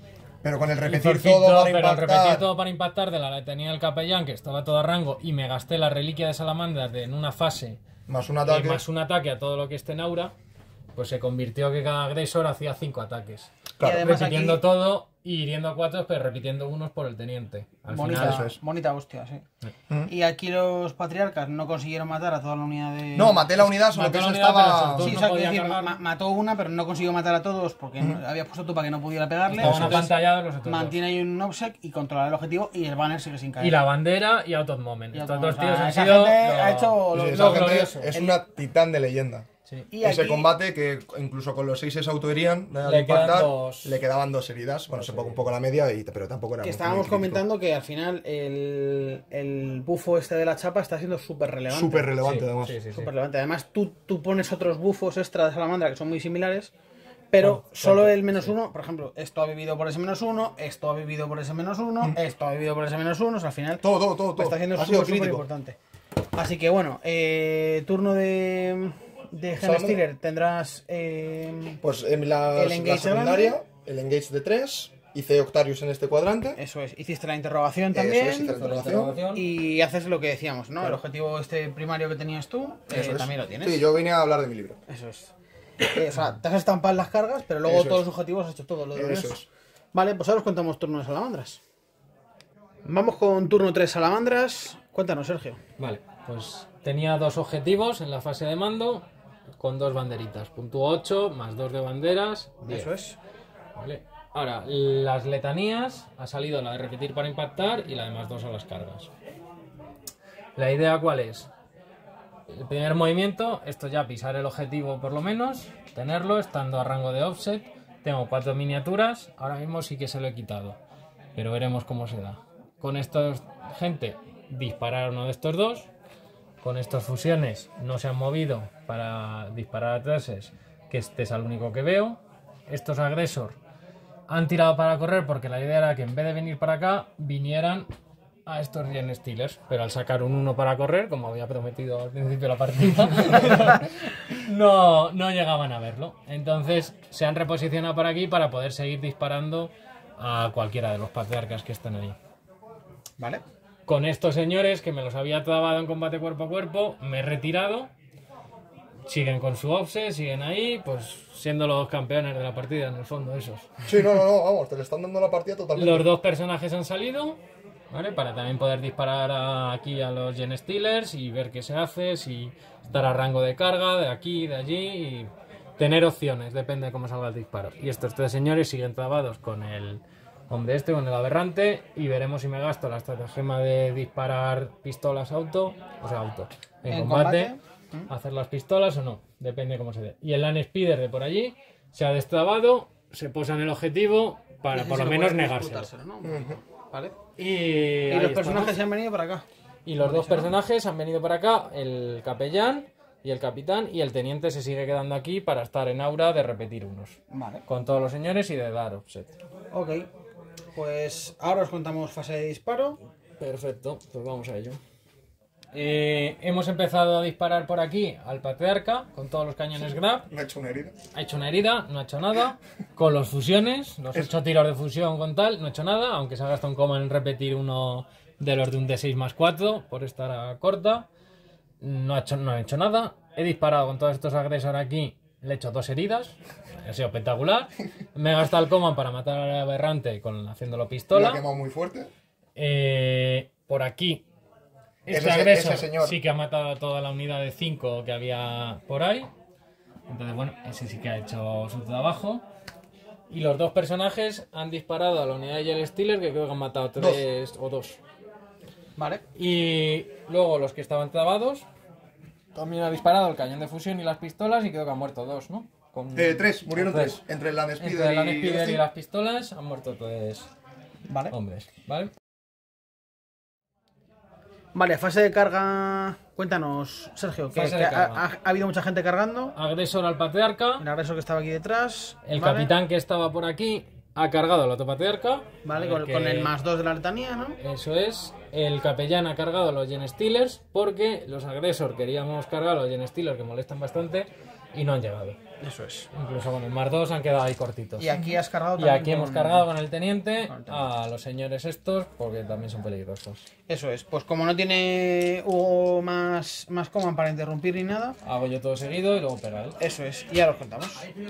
Pero con el Y repetir forfito, todo para pero al repetir impactar. todo para impactar de la letanía del capellán, que estaba todo a rango, y me gasté la reliquia de salamandras en una fase Más un ataque. más un ataque a todo lo que esté en aura, pues se convirtió que cada agresor hacía 5 ataques. Claro. Y además Repitiendo aquí, todo y hiriendo a 4, pero repitiendo unos por el teniente. Al bonita, final, eso es. bonita hostia, sí. Y aquí los patriarcas no consiguieron matar a toda la unidad de... No, maté la unidad, solo Mató que la eso unidad, pero estaba. esos dos Sí, no o sea, podía quiero decir, cargar. mató una, pero no consiguió matar a todos porque había puesto tú para que no pudiera pegarle. estaban Entonces, apantallados los otros mantiene ahí un obsec y controlar el objetivo y el banner sigue sin dos. caer. Y la bandera y Out of Moment. Y Estos otro- dos o sea, tíos han esa sido. gente ha hecho Sí, lo- esa lo gente glorioso. es una titán de leyenda. Sí. Y Ese aquí- combate que incluso con los 6 autoherían Le al quedan impactar, dos- le quedaban 2 heridas. Bueno, se pongo un poco la media, pero tampoco era que muy estábamos crítico. comentando que al final el bufo este de la chapa está siendo súper relevante. Súper relevante, Sí, además. sí, sí, sí. Súper relevante. Además, tú pones otros bufos extra de salamandra que son muy similares, pero Bueno, solo tanto, el -1, por ejemplo, esto ha vivido por ese -1, esto ha vivido por ese -1, esto ha vivido por ese -1, o sea, al final Todo. está haciendo Ha sido súper crítico. importante. Así que bueno, turno de Salamandra. Genestealer tendrás... Pues en la engage secundaria, adelante. el engage de 3, hice Octarius en este cuadrante. Eso es, hiciste la interrogación Eso también. es, hice la interrogación. Y haces lo que decíamos, ¿no? Claro. El objetivo este primario que tenías tú, Eso es. también lo tienes. Sí, yo vine a hablar de mi libro. Eso es. O sea, te has estampado las cargas, pero luego Eso todos es. los objetivos has hecho todo lo demás. Eso es. Vale, pues ahora os contamos turno de salamandras. Vamos con turno 3 salamandras. Cuéntanos, Sergio. Vale, pues tenía 2 objetivos en la fase de mando con 2 banderitas. Puntúo 8 más 2 de banderas. 10. Eso es. Vale. Ahora, las letanías ha salido la de repetir para impactar y la de más 2 a las cargas. La idea cuál es? El primer movimiento, esto ya pisar el objetivo por lo menos, tenerlo estando a rango de offset. Tengo 4 miniaturas, ahora mismo sí que se lo he quitado, pero veremos cómo se da. Con estos, gente, disparar a uno de estos dos. Con estas fusiones no se han movido para disparar a treses, que este es el único que veo. Estos agresor han tirado para correr porque la idea era que en vez de venir para acá, vinieran a estos Gen Stealers, pero al sacar un 1 para correr, como había prometido al principio de la partida, no llegaban a verlo. Entonces se han reposicionado para aquí para poder seguir disparando a cualquiera de los patriarcas que están ahí. Vale. Con estos señores que me los había trabado en combate cuerpo a cuerpo, me he retirado. Siguen con su offset, siguen ahí, pues siendo los campeones de la partida en el fondo esos. Sí, no, vamos, te le están dando la partida totalmente. Los 2 personajes han salido, ¿vale? Para también poder disparar aquí a los Gen Stealers y ver qué se hace, si estar a rango de carga, de aquí, de allí, y tener opciones, depende de cómo salga el disparo. Y estos 3 señores siguen trabados con el hombre este, con el aberrante, y veremos si me gasto la estratagema de disparar pistolas auto, en combate, hacer las pistolas o no, depende de cómo se dé. Y el Land Speeder de por allí se ha destrabado, se posa en el objetivo para por lo menos negárselo. ¿No? Vale. Y, Y ahí los estamos. personajes se han venido para acá. Y los 2 personajes han venido para acá, el capellán y el capitán, y el teniente se sigue quedando aquí para estar en aura de repetir unos. Vale. Con todos los señores y de dar offset. Ok. Pues ahora os contamos fase de disparo. Perfecto, pues vamos a ello. Hemos empezado a disparar por aquí al patriarca con todos los cañones grab. Me ha hecho una herida. Ha hecho una herida, no ha hecho nada. Con los fusiones, los 8 tiros de fusión con tal, no ha hecho nada. Aunque se ha gastado un coma en repetir uno de los de un D6 más 4 por estar corta. No he hecho nada. He disparado con todos estos agresores aquí. Le he hecho 2 heridas. Ha sido espectacular. Me he gastado el coma para matar al aberrante haciéndolo Me ha pistola. quemado muy fuerte. Por aquí. Este Ese agresor señor. sí que ha matado a toda la unidad de 5 que había por ahí. Entonces, bueno, ese sí que ha hecho su trabajo. Y los 2 personajes han disparado a la unidad de Yell Stealer, que creo que han matado 3 o 2. Vale. Y luego los que estaban trabados también ha disparado el cañón de fusión y las pistolas, y creo que han muerto 2, ¿no? Con 3, murieron 3. 3. Entre el Land Entre Speeder el Land y Speeder y las pistolas han muerto 3 Vale. hombres, ¿vale? Vale, fase de carga. Cuéntanos, Sergio, que, Fase de que carga. ha habido mucha gente cargando. Agresor al patriarca. El agresor que estaba aquí detrás. El vale. capitán que estaba por aquí ha cargado al otro patriarca. Vale, A con, ver con que- el +2 de la letanía, ¿no? Eso es. El capellán ha cargado a los Gen Stealers porque los agresor queríamos cargar a los Gen Stealers, que molestan bastante, y no han llegado. Eso es. Incluso con el más 2 han quedado ahí cortitos. Y aquí has cargado Y también aquí hemos con- cargado con el teniente con el teniente. a los señores estos, porque también son peligrosos. Eso es. Pues como no tiene Hugo más command para interrumpir ni nada, Hago yo todo seguido y luego pega él. eso es. Y ya los contamos.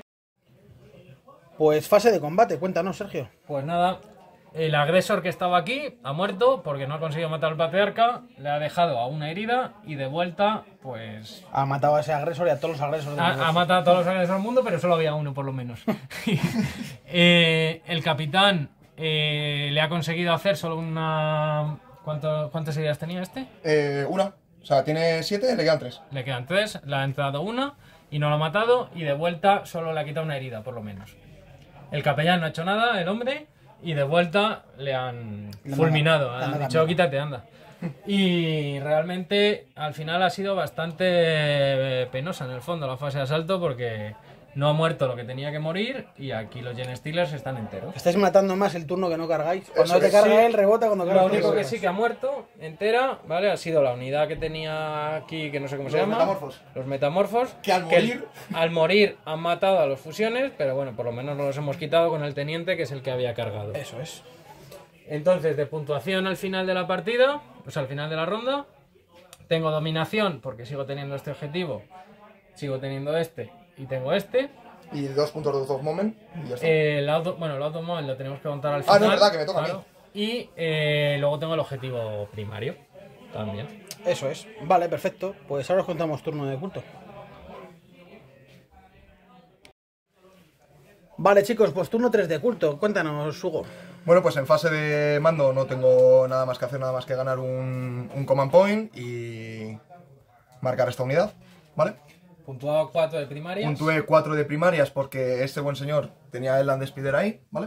Pues fase de combate, cuéntanos, Sergio. Pues nada, el agresor que estaba aquí ha muerto porque no ha conseguido matar al patriarca, le ha dejado a una herida y de vuelta, pues... Ha matado a ese agresor y a todos los agresores del Ha universo. matado a todos los agresores del mundo, pero solo había uno por lo menos. El capitán le ha conseguido hacer solo una... ¿Cuántas heridas tenía este? Una. O sea, tiene 7, le quedan 3. Le quedan 3, le ha entrado una y no lo ha matado y de vuelta solo le ha quitado una herida, por lo menos. El capellán no ha hecho nada, el hombre, y de vuelta le han fulminado. le han Han dado dicho, miedo. quítate, anda. Y realmente al final ha sido bastante penosa en el fondo la fase de asalto porque no ha muerto lo que tenía que morir y aquí los Gen Stealers están enteros. Estáis matando más el turno que no cargáis. Cuando Eso te es, carga sí. él, rebota. Cuando carga Lo tú, único que rebota. sí que ha muerto entera, ¿vale? Ha sido la unidad que tenía aquí, que no sé cómo se Los llama. metamorfos. Los metamorfos. Que al morir- al morir han matado a los fusiones, pero bueno, por lo menos no los hemos quitado con el teniente, que es el que había cargado. Eso es. Entonces, de puntuación al final de la partida, o sea, al final de la ronda, tengo dominación, porque sigo teniendo este objetivo, sigo teniendo este y tengo este. Y 2 puntos de out of moment. Y ya está. El auto moment lo tenemos que contar al Ah, final. no, es verdad, que me toca a mí. Y luego tengo el objetivo primario también. Eso es. Vale, perfecto. Pues ahora os contamos turno de culto. Vale, chicos, pues turno 3 de culto. Cuéntanos, Hugo. Bueno, pues en fase de mando no tengo nada más que hacer, nada más que ganar un command point y marcar esta unidad, ¿vale? Puntuado 4 de primaria. Puntué 4 de primarias porque este buen señor tenía el Land Speeder ahí, ¿vale?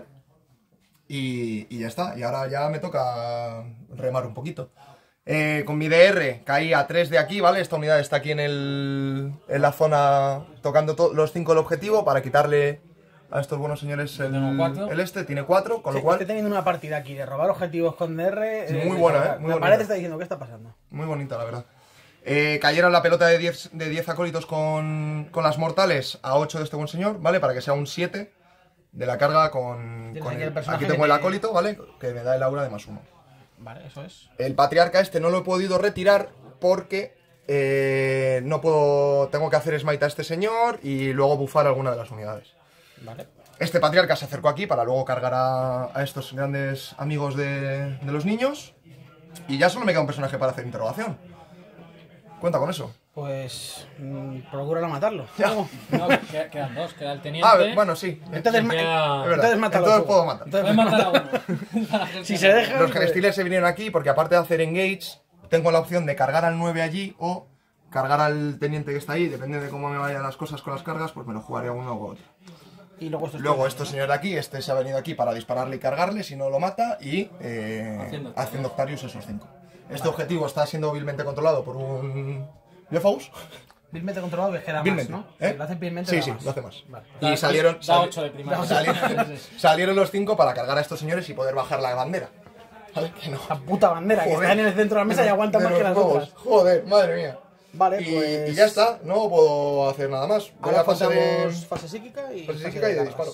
Y ya está, y ahora ya me toca remar un poquito. Con mi DR caí a 3 de aquí, ¿vale? Esta unidad está aquí en la zona tocando los 5 del objetivo para quitarle a estos buenos señores Tengo cuatro. el este, tiene 4, con Sí, lo cual estoy teniendo una partida aquí de robar objetivos con DR. Muy buena, muy La bonita. pared está diciendo, ¿qué está pasando? muy bonita la verdad. Cayeron la pelota de 10 acólitos con las mortales a 8 de este buen señor, ¿vale? Para que sea un 7 de la carga con Tienes aquí el personaje aquí tengo que el te- acólito, ¿vale? Que me da el aura de +1. Vale, eso es. El patriarca este no lo he podido retirar porque no puedo. Tengo que hacer smite a este señor y luego bufar alguna de las unidades. Vale. Este patriarca se acercó aquí para luego cargar a estos grandes amigos de los niños. Y ya solo me queda un personaje para hacer interrogación. Cuenta con eso. Pues procura no matarlo. Ya. ¿Cómo? No, quedan 2, queda el teniente. Bueno, sí. Entonces, Se queda- Es verdad. entonces mátalo. Entonces Hugo. puedo matar. Entonces Puedes matar a uno. Si se deja. Los Genestealers se vinieron aquí porque aparte de hacer engage, tengo la opción de cargar al 9 allí o cargar al teniente que está ahí. Depende de cómo me vayan las cosas con las cargas, pues me lo jugaré a uno u otro. Y luego estos Luego este señor de aquí, este se ha venido aquí para dispararle y cargarle si no lo mata y haciendo Octarius esos 5. Este objetivo está siendo vilmente controlado por un Biofaus. Vilmente controlado que queda más, Vilmente, ¿no? ¿eh? Si lo hacen vilmente, Sí, da sí, más. lo hace más. Vale. Y salieron, Da 8 de primaria. salieron los 5 para cargar a estos señores y poder bajar la bandera. ¿Vale? Que no. La puta bandera que Joder. está en el centro de la mesa y aguanta De más que los las huevos. otras. Joder, madre mía. Vale, Y, pues. y ya está, no puedo hacer nada más. Voy Ahora a fase de. contamos fase psíquica y. Fase psíquica y de garras. disparo.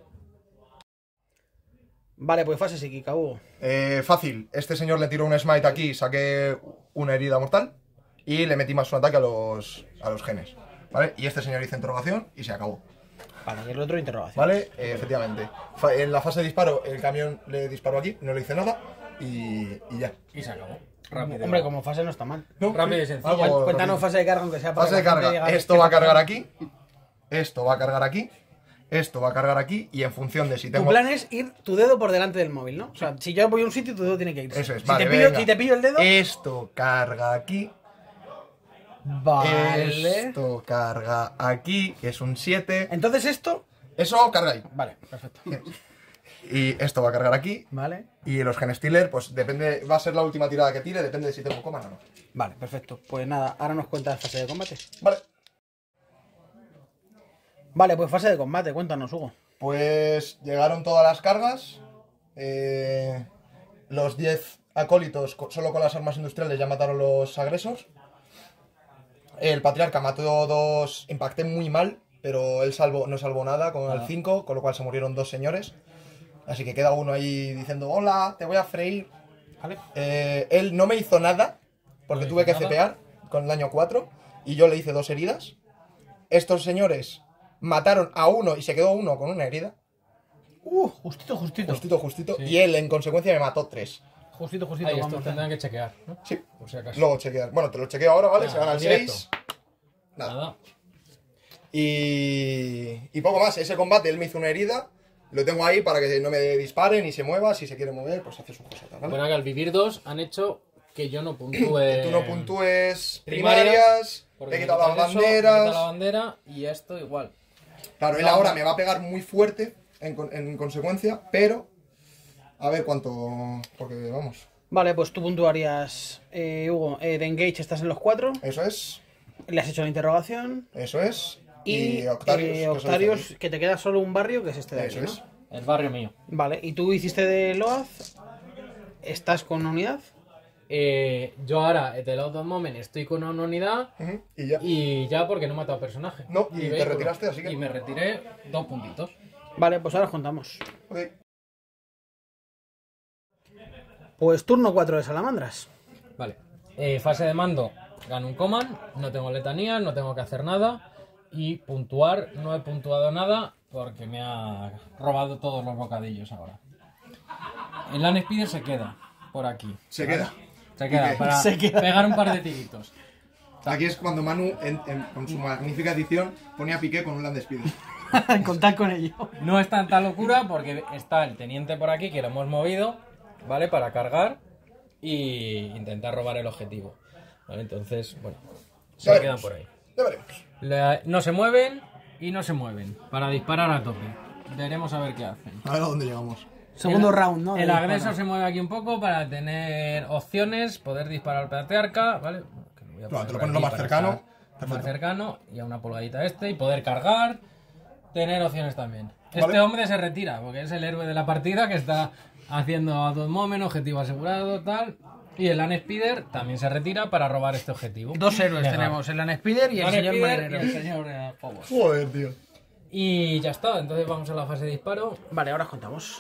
Vale, pues fase psíquica, Hugo. Fácil, este señor le tiró un smite aquí, saqué una herida mortal y le metí más un ataque a los genes. ¿Vale? Y este señor hizo interrogación y se acabó. Vale, y el otro interrogación. ¿Vale? Efectivamente. En la fase de disparo, el camión le disparó aquí, no le hice nada y ya. Y se acabó. Rápido. Hombre, como fase no está mal. No, Rápido y sencillo. algo Cuéntanos rápido. fase de carga, aunque sea para Fase de que la gente carga. diga Esto que va a está cargar mal. aquí. Esto va a cargar aquí. Esto va a cargar aquí. Y en función de si Tu tengo. plan es ir tu dedo por delante del móvil, ¿no? O sea, si yo voy a un sitio, tu dedo tiene que ir. Eso es, Si, vale, te pillo, venga. si te pillo el dedo. Esto carga aquí. Vale. Esto carga aquí, que es un 7. Entonces esto. Eso carga ahí. Vale, perfecto. Y esto va a cargar aquí. Vale. Y los Genestealer, pues depende, va a ser la última tirada que tire, depende de si tengo coma o no. Vale, perfecto. Pues nada, ahora nos cuentas fase de combate. Vale. Vale, pues fase de combate, cuéntanos, Hugo. Pues llegaron todas las cargas. Los 10 acólitos, solo con las armas industriales, ya mataron los agresores. El patriarca mató dos, impacté muy mal, pero él no salvó nada con el 5, con lo cual se murieron 2 señores. Así que queda uno ahí diciendo, hola, te voy a freír. Vale. Él no me hizo nada, porque tuve que cepear con el daño 4, y yo le hice 2 heridas. Estos señores mataron a uno y se quedó uno con una herida. Justito. Justito. Y él, en consecuencia, me mató 3. Justito, Ahí, vamos. estos tendrán que chequear, ¿no? Sí. Por si acaso. Luego chequear. Bueno, te lo chequeo ahora, ¿vale? Se ganan directo. 6. Nada. Nada. Y poco más. Ese combate, él me hizo una herida. Lo tengo ahí para que no me dispare ni se mueva. Si se quiere mover, pues hace sus cosas, ¿vale? Bueno, que al vivir 2 han hecho que yo no puntúe. Que tú no puntúes primarias, primarias. porque He me quitado las quitas eso, me quita banderas. la bandera y esto igual. Claro, él ahora me va a pegar muy fuerte en consecuencia, pero a ver cuánto. Porque vamos. Vale, pues tú puntuarías, Hugo, de Engage estás en los 4. Eso es. Le has hecho la interrogación. Eso es. Y Octarios. Octarios, que te queda solo un barrio, que es este de aquí, Eso ¿no? es. El barrio mío. Vale, y tú hiciste de Loaz. ¿Estás con una unidad? Yo ahora, de los dos Moment, estoy con una unidad. Ujú, y ya. Y ya porque no he matado personaje. No, Ni y te vehículo. retiraste, así que. Y me retiré 2 puntitos. Vale, pues ahora os contamos. Ok. Pues turno 4 de salamandras. Vale. Fase de mando, gano un command, no tengo letanías, no tengo que hacer nada. Y puntuar, no he puntuado nada porque me ha robado todos los bocadillos ahora. El Land Speeder se queda por aquí. Se queda. Se queda Pique. para Se queda. pegar un par de tiritos. Aquí es cuando Manu, con su magnífica edición, ponía Piqué con un Land Speeder. Contad con ello. No es tanta locura porque está el teniente por aquí que lo hemos movido, ¿vale? Para cargar y intentar robar el objetivo. ¿Vale? Entonces, bueno, se Ya quedan veremos. por ahí. Ya veremos. No se mueven y no se mueven para disparar a tope. Veremos a ver qué hacen. A ver a dónde llegamos. Segundo El- round, ¿no? El De agresor disparo. se mueve aquí un poco para tener opciones, poder disparar al patriarca, ¿vale? Que lo voy a Claro, poner te lo por pones lo aquí más para cercano. estar Más Perfecto. cercano y a una pulgadita este y poder cargar, tener opciones también. Este Vale. hombre se retira porque es el héroe de la partida que está haciendo a dos moment, objetivo asegurado, tal. Y el Land Speeder también se retira para robar este objetivo. Dos héroes Legal. tenemos, el Land Speeder y el Land señor Speeder marinero. y el señor Phobos. Joder, tío. Y ya está, entonces vamos a la fase de disparo. Vale, ahora os contamos.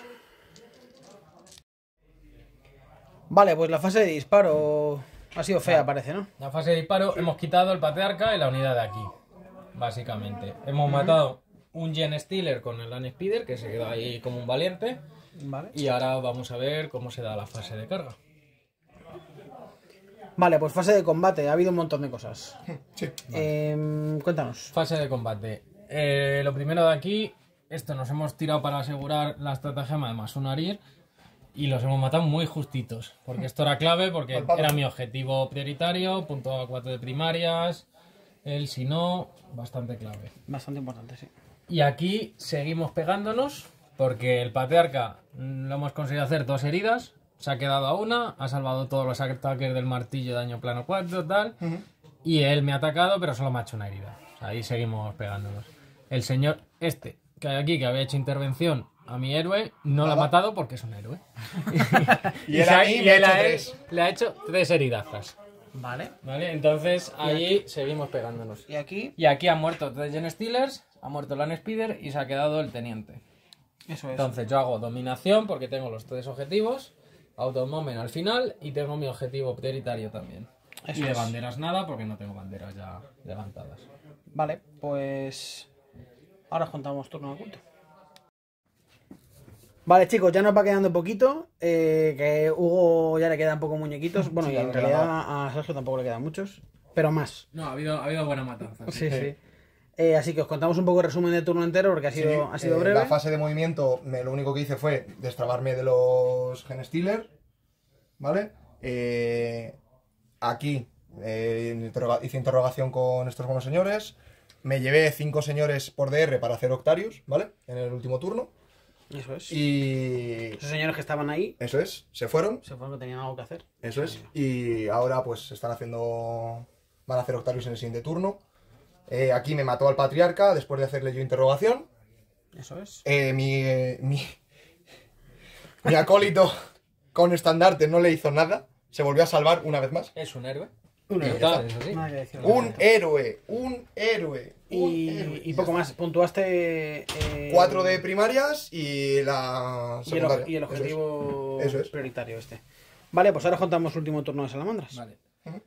Vale, pues la fase de disparo ha sido fea, parece, ¿no? La fase de disparo hemos quitado el patriarca y la unidad de aquí, básicamente. Hemos matado un Gen Stealer con el Land Speeder, que se quedó ahí como un valiente. Vale. Y ahora vamos a ver cómo se da la fase de carga. Vale, pues fase de combate, ha habido un montón de cosas. Sí. Cuéntanos. Fase de combate. Lo primero de aquí, esto nos hemos tirado para asegurar la estratagema de más un Arir. Y los hemos matado muy justitos. Porque esto era clave, porque Al palo. era mi objetivo prioritario. Puntuaba 4 de primarias. Él, si no, bastante clave. Bastante importante, sí. Y aquí seguimos pegándonos. Porque el patriarca lo hemos conseguido hacer 2 heridas. Se ha quedado a una. Ha salvado todos los ataques del martillo, daño plano 4, tal. Y él me ha atacado, pero solo me ha hecho una herida. O sea, ahí seguimos pegándonos. El señor este que hay aquí, que había hecho intervención a mi héroe, no lo ha matado porque es un héroe. Y él a mí me ha hecho a él 3. le ha hecho 3 heridazas. Vale. ¿Vale? Entonces ahí seguimos pegándonos. Y aquí, Y aquí han muerto 3 Gen Stealers, ha muerto el Land Speeder y se ha quedado el teniente. eso es. Entonces yo hago dominación porque tengo los 3 objetivos, automomen al final y tengo mi objetivo prioritario también. Eso y de es. banderas nada porque no tengo banderas ya levantadas. Vale, pues ahora os contamos turno de culto. Vale, chicos, ya nos va quedando poquito. Que Hugo ya le quedan pocos muñequitos. Bueno, Sí, y ya en no realidad queda a Sergio tampoco le quedan muchos. Pero más. No, ha habido buena matanza. Sí, sí. Así que os contamos un poco el resumen del turno entero porque ha sido breve. La fase de movimiento, lo único que hice fue destrabarme de los Gen Stealer. ¿Vale? Aquí hice interrogación con estos buenos señores. Me llevé 5 señores por DR para hacer Octarius, ¿vale? En el último turno. Eso es. Y Esos señores que estaban ahí eso es, se fueron. se fueron que tenían algo que hacer. Eso es. Y ahora pues están haciendo. Van a hacer Octarius en el siguiente turno. Aquí me mató al patriarca después de hacerle yo interrogación. Eso es. Mi acólito con estandarte no le hizo nada. Se volvió a salvar una vez más. Es un héroe. Un Y héroe. ya está, eso sí. Nada que decir. Un héroe, un héroe. Y poco más. Puntuaste. 4 de primarias y la Y secundaria. el objetivo Eso es. prioritario este. Vale, pues ahora os contamos el último turno de salamandras. Vale.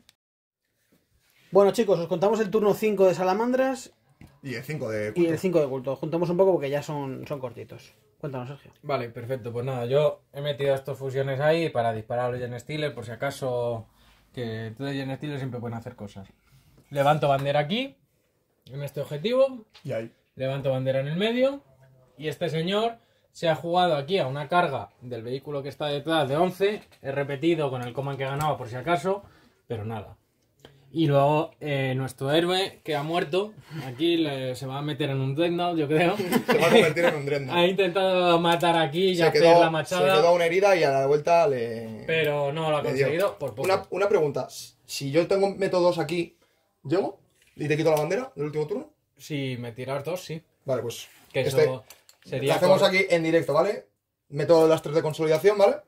Bueno, chicos, os contamos el turno 5 de salamandras Y el 5 de y culto. el 5 de culto. Juntamos un poco porque ya son cortitos. Cuéntanos, Sergio. Vale, perfecto. Pues nada, yo he metido estas fusiones ahí para disparar a los Legend Stealer por si acaso que los Legend Stealer siempre pueden hacer cosas. Levanto bandera aquí, en este objetivo. Y ahí. Levanto bandera en el medio. Y este señor se ha jugado aquí a una carga del vehículo que está detrás de 11. He repetido con el command que ganaba por si acaso, pero nada. Y luego nuestro héroe que ha muerto, aquí se va a meter en un dreadnought, yo creo. Se va a convertir en un dreadnought. Ha intentado matar aquí y Se hacer quedó, la se machada, quedó una herida y a la vuelta le. pero no lo ha le dio. conseguido por poco. Una pregunta. Si yo tengo métodos aquí, ¿llego? ¿Y te quito la bandera del último turno? Si me tiras dos, sí. Vale, pues. Que este, eso lo sería... hacemos aquí en directo, ¿vale? Meto las 3 de consolidación, ¿vale?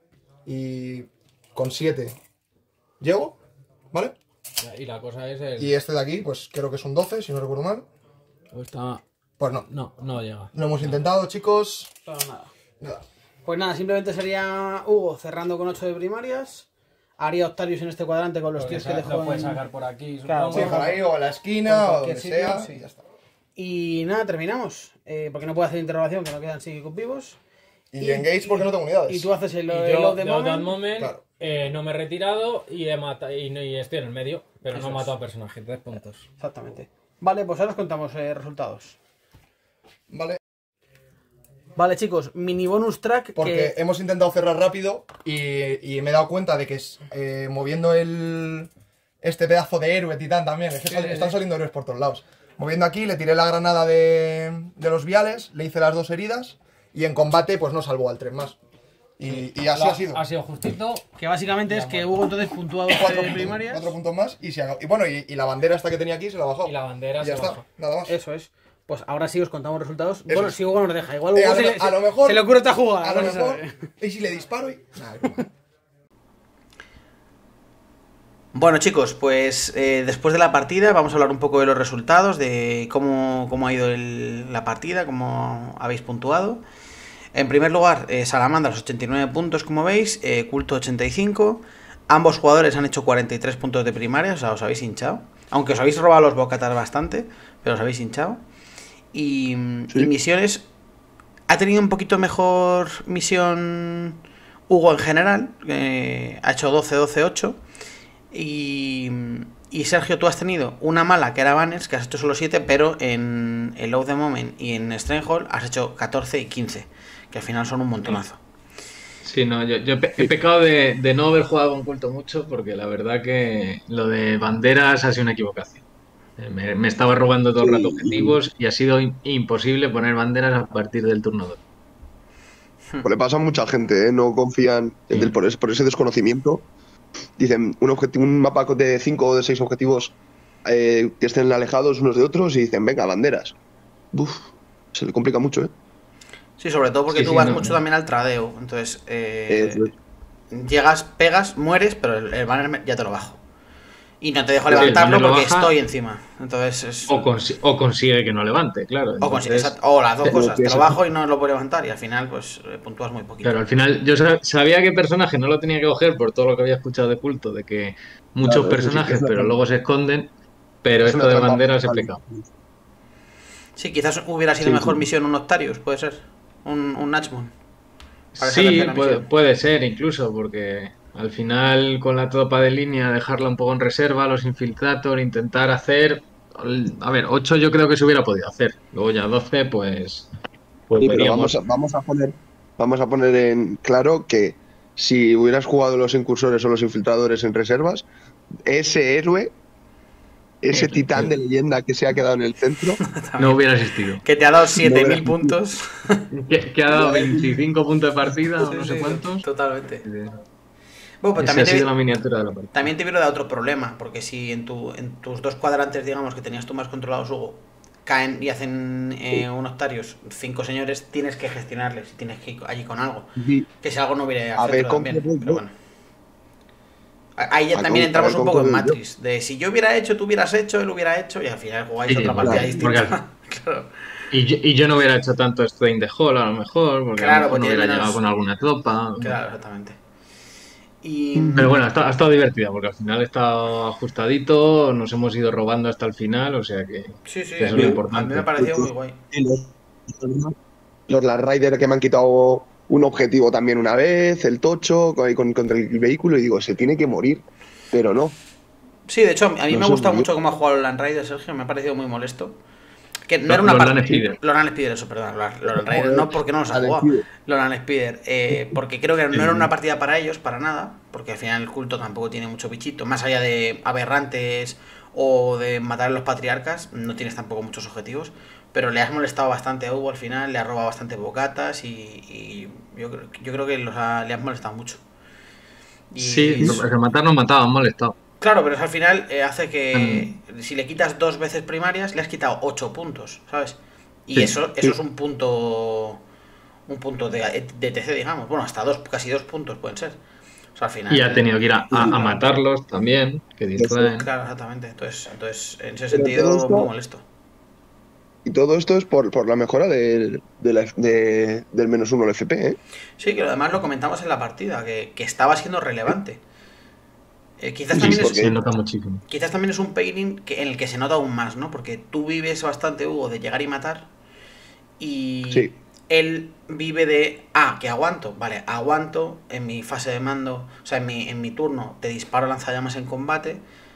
Y con 7 llego, ¿vale? Y la cosa es el... Y este de aquí, pues creo que es un 12, si no recuerdo mal. o está... Pues no. No llega. Lo hemos intentado, chicos. Pero nada. Nada. Pues nada, simplemente sería Hugo cerrando con 8 de primarias. Haría Octarius en este cuadrante con los Porque tíos que dejó lo puedes en... sacar por aquí, Claro, supongo. Sí, por ahí o en la esquina Por o cualquier donde sitio, sea. sí. Y ya está. Y nada, terminamos. Porque no puedo hacer interrogación, que no quedan psíquicos vivos. Y engage porque no tengo unidades. Y tú haces el Y el yo, Love the de That Moment. Moment, Claro. no me he retirado y y estoy en el medio, pero Eso no he es. matado a personaje. 3 puntos. Exactamente. Vale, pues ahora os contamos resultados. Vale. Vale, chicos, mini bonus track Porque que... hemos intentado cerrar rápido y me he dado cuenta de que moviendo este pedazo de héroe titán también, es que están saliendo héroes por todos lados. Moviendo aquí, le tiré la granada de los viales, le hice las 2 heridas y en combate pues no salvó al 3 más. Y así ha sido. Ha sido justito. Que básicamente es que Hugo entonces puntúa 12 4 de puntos, primarias. 4 puntos más y bueno, y la bandera esta que tenía aquí se la ha bajado. Y la bandera Y ya se está, bajó. nada más. Eso es. Pues ahora sí os contamos resultados. Eso Bueno, es. si Hugo nos deja. Igual Hugo A lo mejor se le ocurre esta jugada. A lo no se mejor. sabe. ¿Y si le disparo y.? Nada, qué mal. Bueno chicos, pues después de la partida vamos a hablar un poco de los resultados, de cómo ha ido la partida, cómo habéis puntuado. En primer lugar, Salamandras 89 puntos como veis, Culto 85. Ambos jugadores han hecho 43 puntos de primaria, o sea, os habéis hinchado. Aunque os habéis robado los bocatas bastante, pero os habéis hinchado. Y misiones, ha tenido un poquito mejor misión Hugo en general, ha hecho 12-12-8. Y Sergio, tú has tenido una mala que era Banners, que has hecho solo 7, pero en el Love the Moment y en Stranghold has hecho 14 y 15, que al final son un montonazo. Sí, no, yo he pecado de no haber jugado con culto mucho porque la verdad que lo de banderas ha sido una equivocación. Me estaba robando todo el rato objetivos y ha sido imposible poner banderas a partir del turno 2. Pues le pasa a mucha gente, ¿eh? No confían por ese desconocimiento. Dicen un mapa de 5 o de 6 objetivos que estén alejados unos de otros y dicen, venga, banderas. Uf, se le complica mucho, ¿eh? Sí, sobre todo porque Sí, tú sí, vas no, mucho no. también al tradeo. Entonces, Eso es. llegas, pegas, mueres, pero el banner ya te lo bajo. Y no te dejo Sí, el levantarlo banner lo porque baja. estoy encima. Entonces es... O consigue que no levante, claro. Entonces, o las dos Pero cosas, que te lo eso- bajo y no lo puedo levantar. Y al final, pues, puntúas muy poquito. claro, al final yo sabía que personaje no lo tenía que coger por todo lo que había escuchado de culto, de que muchos Claro, eso sí, personajes, es una pero trampa. luego se esconden. Pero Es esto una de trampa banderas he mental. pecado. Sí, quizás hubiera sido Sí, mejor sí. misión un Octarius, puede ser. Un Natchmon. Para esa Sí, tercera misión. puede ser incluso, porque al final con la tropa de línea dejarla un poco en reserva, los infiltrator, intentar hacer... A ver, 8 yo creo que se hubiera podido hacer. Luego ya 12, pues Sí, pero veríamos. vamos a poner en claro que si hubieras jugado los incursores o los infiltradores en reservas, ese héroe, ese titán de leyenda que se ha quedado en el centro, No hubiera existido. Que te ha dado 7000 hubiera- puntos. Que ha dado 25 puntos de partida o Sí, no sí, sé cuántos. Totalmente. Esa Bueno, pues ha sido la miniatura de la partida. también te quiero dar otro problema, porque si en tus dos cuadrantes, digamos, que tenías tú más controlados, Hugo, caen y hacen un Octarius 5 señores, tienes que gestionarles, tienes que ir allí con algo. y Que si algo no hubiera A ver, también, ¿cómo? pero bueno. Ahí A también con- entramos a un con- poco en con- Matrix. De si yo hubiera hecho, tú hubieras hecho, él hubiera hecho, y al final jugáis Sí, otra partida porque distinta. Claro. Y yo no hubiera hecho tanto Strain the Hall a lo mejor, porque a Claro, lo mejor porque no tiene hubiera menos- llegado con alguna tropa. Claro, exactamente. Y Pero bueno, ha estado divertida, porque al final ha estado ajustadito, nos hemos ido robando hasta el final, o sea sí, que eso es lo a mí me importante. pareció muy guay. Y los Land Rider que me han quitado un objetivo también una vez, el tocho, contra el vehículo, y digo, se tiene que morir. Pero no. Sí, de hecho, a mí No me ha sé, gustado yo- mucho cómo ha jugado el Land Raider, Sergio, me ha parecido muy molesto. Que no Los- era una los partida. Land Speeder. Los Land Speeder, eso, perdón. Los Land Raider, no porque no los ha Land jugado. Speeder. Los Land Speeder. Porque creo que no era una partida para ellos, para nada. Porque al final el culto tampoco tiene mucho bichito. Más allá de aberrantes o de matar a los patriarcas, no tienes tampoco muchos objetivos. Pero le has molestado bastante a Hugo al final, le has robado bastante bocatas y yo creo que le has molestado mucho. Y Sí, que matar no mataba, han molestado. claro, pero eso al final hace que si le quitas 2 veces primarias, le has quitado 8 puntos, ¿sabes? Y Sí, eso es un punto de TC, digamos. Bueno, hasta casi 2 puntos pueden ser. O sea, al final. Y ha tenido que ir a matarlos también, que distraen. Claro, exactamente. Entonces en ese Pero sentido, todo esto- muy molesto. Y todo esto es por la mejora del -1 el FP, ¿eh? Sí, que además lo comentamos en la partida, que estaba siendo relevante. Quizás Sí, también es, porque- Se nota muchísimo. Quizás también es un pairing en el que se nota aún más, ¿no? Porque tú vives bastante, Hugo, de llegar y matar. Y Sí. él vive de, que aguanto. Vale, aguanto en mi fase de mando. O sea, en mi turno te disparo lanzallamas en combate.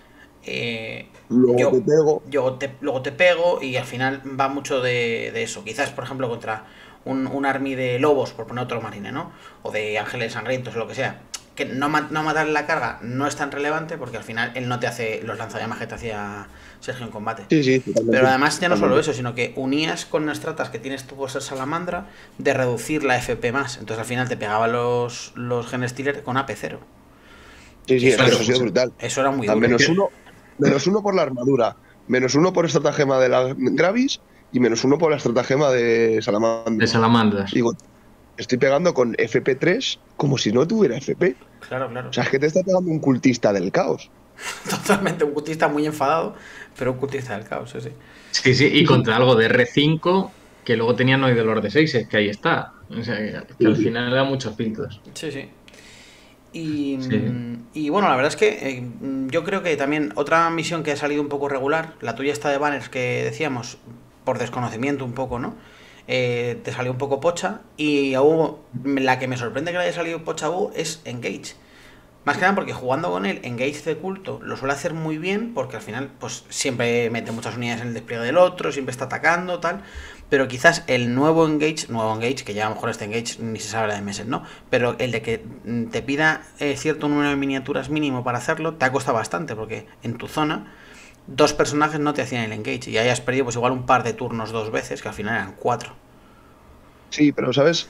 Luego yo- te pego. Luego te pego y al final va mucho de eso. Quizás, por ejemplo, contra un army de lobos, por poner otro marine, ¿no? O de ángeles sangrientos o lo que sea. Que no matarle la carga no es tan relevante porque al final él no te hace los lanzallamas que te hacía Sergio en combate. Sí, sí. totalmente. Pero además ya no solo Totalmente. eso, sino que unías con estratas que tienes tú por ser salamandra de reducir la FP más. Entonces al final te pegaba los Genestealer con AP0. Sí, sí, Eso eso es- ha sido brutal. Eso era muy A duro. -1 por la armadura, -1 por estratagema de la Gravis y -1 por la estratagema de Salamandra. De salamandras. Digo, estoy pegando con FP3 como si no tuviera FP. Claro, claro. O sea, es que te está pegando un cultista del caos. Totalmente, un cultista muy enfadado, pero un cultista del caos, sí. Sí, sí, y contra algo de R5 que luego tenía no hay de los de 6, que ahí está. O sea, que al final da muchos filtros. Sí, sí. Y, Sí. y bueno, la verdad es que yo creo que también otra misión que ha salido un poco regular, la tuya está de banners que decíamos, por desconocimiento un poco, ¿no? Te salió un poco pocha y a Hugo, la que me sorprende que le haya salido pocha a Hugo es Engage. Más que nada porque jugando con él, Engage de culto lo suele hacer muy bien porque al final pues siempre mete muchas unidades en el despliegue del otro, siempre está atacando, tal. Pero quizás el nuevo Engage, que ya a lo mejor este Engage ni se sabe la de meses, ¿no? Pero el de que te pida cierto número de miniaturas mínimo para hacerlo, te ha costado bastante porque en tu zona 2 personajes no te hacían el Engage y ahí has perdido pues igual un par de turnos 2 veces, que al final eran 4. Sí, pero ¿sabes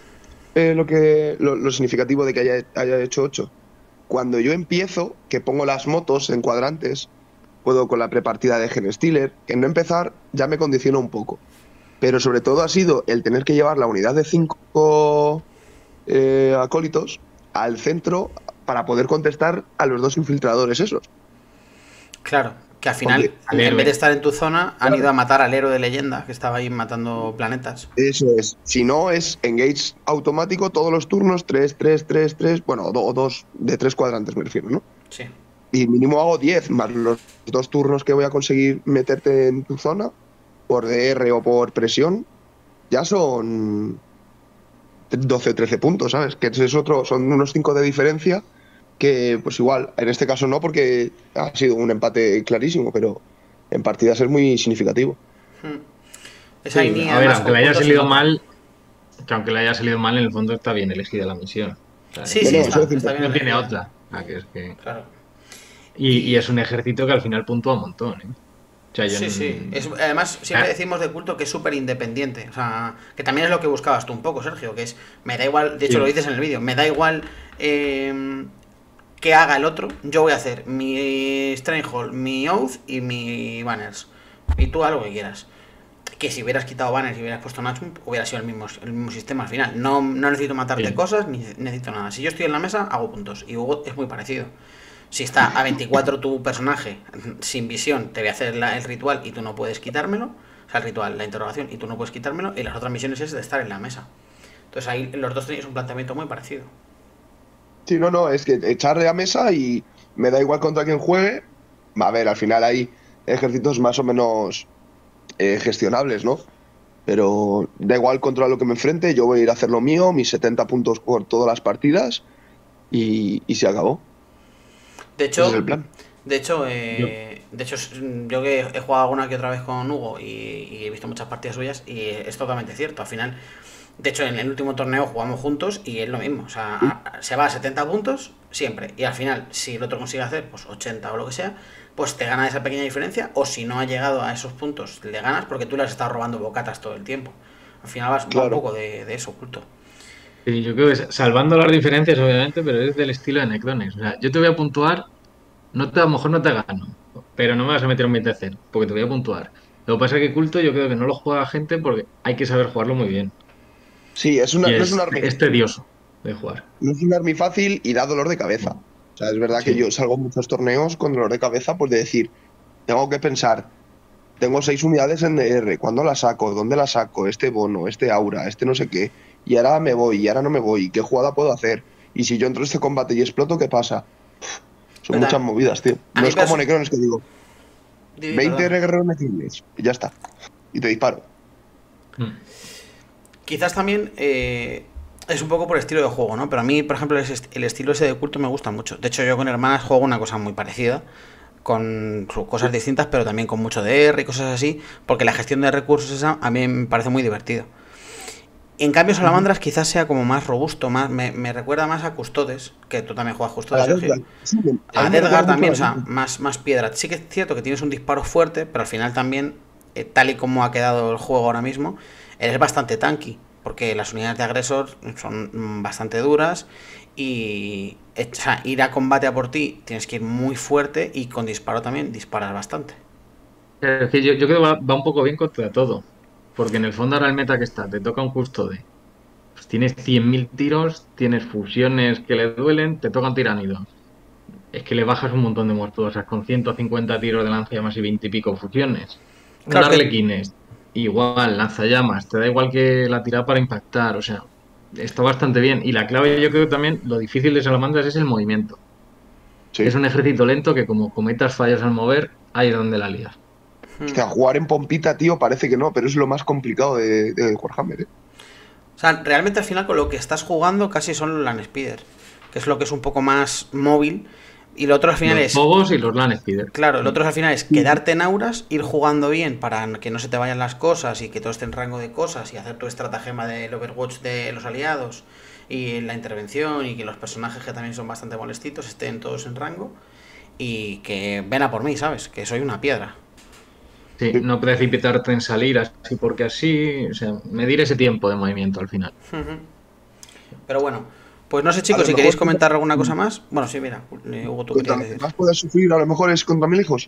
lo significativo de que haya hecho 8? Cuando yo empiezo, que pongo las motos en cuadrantes, puedo con la prepartida de Genestealer, que no empezar ya me condiciona un poco. Pero sobre todo ha sido el tener que llevar la unidad de 5 acólitos al centro para poder contestar a los 2 infiltradores esos. Claro, que al final, Porque en vez de estar en tu zona, han Claro. ido a matar al héroe de leyenda, que estaba ahí matando planetas. Eso es. Si no, es engage automático todos los turnos, 3, 3, 3, 3. Bueno, o 2 de 3 cuadrantes me refiero, ¿no? Sí. Y mínimo hago 10 más los 2 turnos que voy a conseguir meterte en tu zona por DR o por presión. Ya son 12 o 13 puntos, ¿sabes? Que ese es otro, son unos 5 de diferencia que pues igual, en este caso no porque ha sido un empate clarísimo, pero en partidas es muy significativo. Esa Sí, línea, a ver, además, aunque le con haya puntos salido y- mal, que aunque le haya salido mal, en el fondo está bien elegida la misión. O sea, Sí, No, sí, no, está eso es bien no tiene elegida. otra. Claro. Y es un ejército que al final puntúa un montón, ¿eh? O sea, yo Sí, no- sí. Además, siempre decimos de culto que es súper independiente. O sea, que también es lo que buscabas tú un poco, Sergio, que es, me da igual, de hecho Sí. lo dices en el vídeo, me da igual que haga el otro, yo voy a hacer mi Stranghold, mi Oath y mi Banners. Y tú haz lo que quieras. Que si hubieras quitado Banners y hubieras puesto Nachum, hubiera sido el mismo sistema al final. No necesito matarte Sí. cosas, ni necesito nada. Si yo estoy en la mesa, hago puntos. Y Hugo es muy parecido. O Si está a 24 tu personaje sin visión, te voy a hacer el ritual y tú no puedes quitármelo. O sea, el ritual, la interrogación, y tú no puedes quitármelo. Y las otras misiones es de estar en la mesa. Entonces ahí los dos tenéis un planteamiento muy parecido. Sí, no, es que echarle a mesa y me da igual contra quién juegue. A ver, al final hay ejércitos más o menos gestionables, ¿no? Pero da igual contra lo que me enfrente, yo voy a ir a hacer lo mío, mis 70 puntos por todas las partidas y se acabó. De hecho, Ese es el plan. de hecho, yo que he jugado alguna que otra vez con Hugo y he visto muchas partidas suyas y es totalmente cierto. Al final, de hecho, en el último torneo jugamos juntos y es lo mismo. O sea, se va a 70 puntos siempre. Y al final, si el otro consigue hacer pues 80 o lo que sea, pues te gana esa pequeña diferencia. O si no ha llegado a esos puntos, le ganas porque tú le has estado robando bocatas todo el tiempo. Al final va un poco de eso, Culto. Sí, yo creo que salvando las diferencias, obviamente, pero es del estilo de Necrones. O sea, yo te voy a puntuar, a lo mejor no te gano, pero no me vas a meter un 20-0, porque te voy a puntuar. Lo que pasa es que Culto yo creo que no lo juega gente porque hay que saber jugarlo muy bien. Sí, Y no es un army. es tedioso de jugar. No es un army fácil y da dolor de cabeza. O sea, es verdad que Sí. yo salgo en muchos torneos con dolor de cabeza, pues de decir, tengo que pensar, tengo 6 unidades en DR, ¿cuándo las saco? ¿Dónde las saco? Este bono, este aura, este no sé qué. Y ahora me voy, y ahora no me voy. ¿Qué jugada puedo hacer? Y si yo entro en este combate y exploto, ¿qué pasa? Son ¿Verdad? muchas movidas, tío. A No mí es como perso- Necrones que digo, Di, 20 perdón. guerreros necrones, y ya está. Y te disparo. Mm. Quizás también es un poco por estilo de juego, ¿no? Pero a mí, por ejemplo, el estilo ese de Culto me gusta mucho. De hecho, yo con hermanas juego una cosa muy parecida, con cosas distintas, pero también con mucho DR y cosas así, porque la gestión de recursos esa a mí me parece muy divertido. En cambio, Salamandras quizás sea como más robusto, me recuerda más a Custodes, que tú también juegas Custodes, Sergio. Sí, A mí me Edgar recuerda también, o mucho a sea, Edgar. más piedra. Sí que es cierto que tienes un disparo fuerte, pero al final también, tal y como ha quedado el juego ahora mismo, eres bastante tanky, porque las unidades de agresor son bastante duras y o sea, ir a combate a por ti tienes que ir muy fuerte y con disparo también disparas bastante. Es que yo creo que va un poco bien contra todo. Porque en el fondo ahora el meta que está, te toca un custode. Pues tienes 100.000 tiros, tienes fusiones que le duelen, te toca un tiránido. Es que le bajas un montón de muertos, o sea, con 150 tiros de lanzallamas y 20 y pico fusiones. Claro, Un que- arlequines, igual, lanzallamas, te da igual que la tirada para impactar, o sea, está bastante bien. Y la clave yo creo también, lo difícil de Salamandras es el movimiento. Sí. Es un ejército lento que como cometas fallos al mover, ahí es donde la lías. O sea, jugar en pompita, tío, parece que no, pero es lo más complicado de Warhammer, ¿eh? O sea, realmente al final con lo que estás jugando casi son los Landspeeder, que es lo que es un poco más móvil, y lo otro al final Los es... Fogos y los Landspeeder. Claro, el otro al final es quedarte en auras, ir jugando bien para que no se te vayan las cosas y que todo esté en rango de cosas y hacer tu estratagema del Overwatch de los aliados y la intervención y que los personajes que también son bastante molestitos estén todos en rango y que ven a por mí, ¿sabes? Que soy una piedra. Sí, no precipitarte en salir así porque así, o sea, medir ese tiempo de movimiento al final. Pero bueno, pues no sé A chicos, lo si mejor queréis tú- comentar alguna cosa más. Bueno, sí, mira, Hugo, tú Contra querías lo que decir. más puedes sufrir a lo mejor es contra 1000 hijos.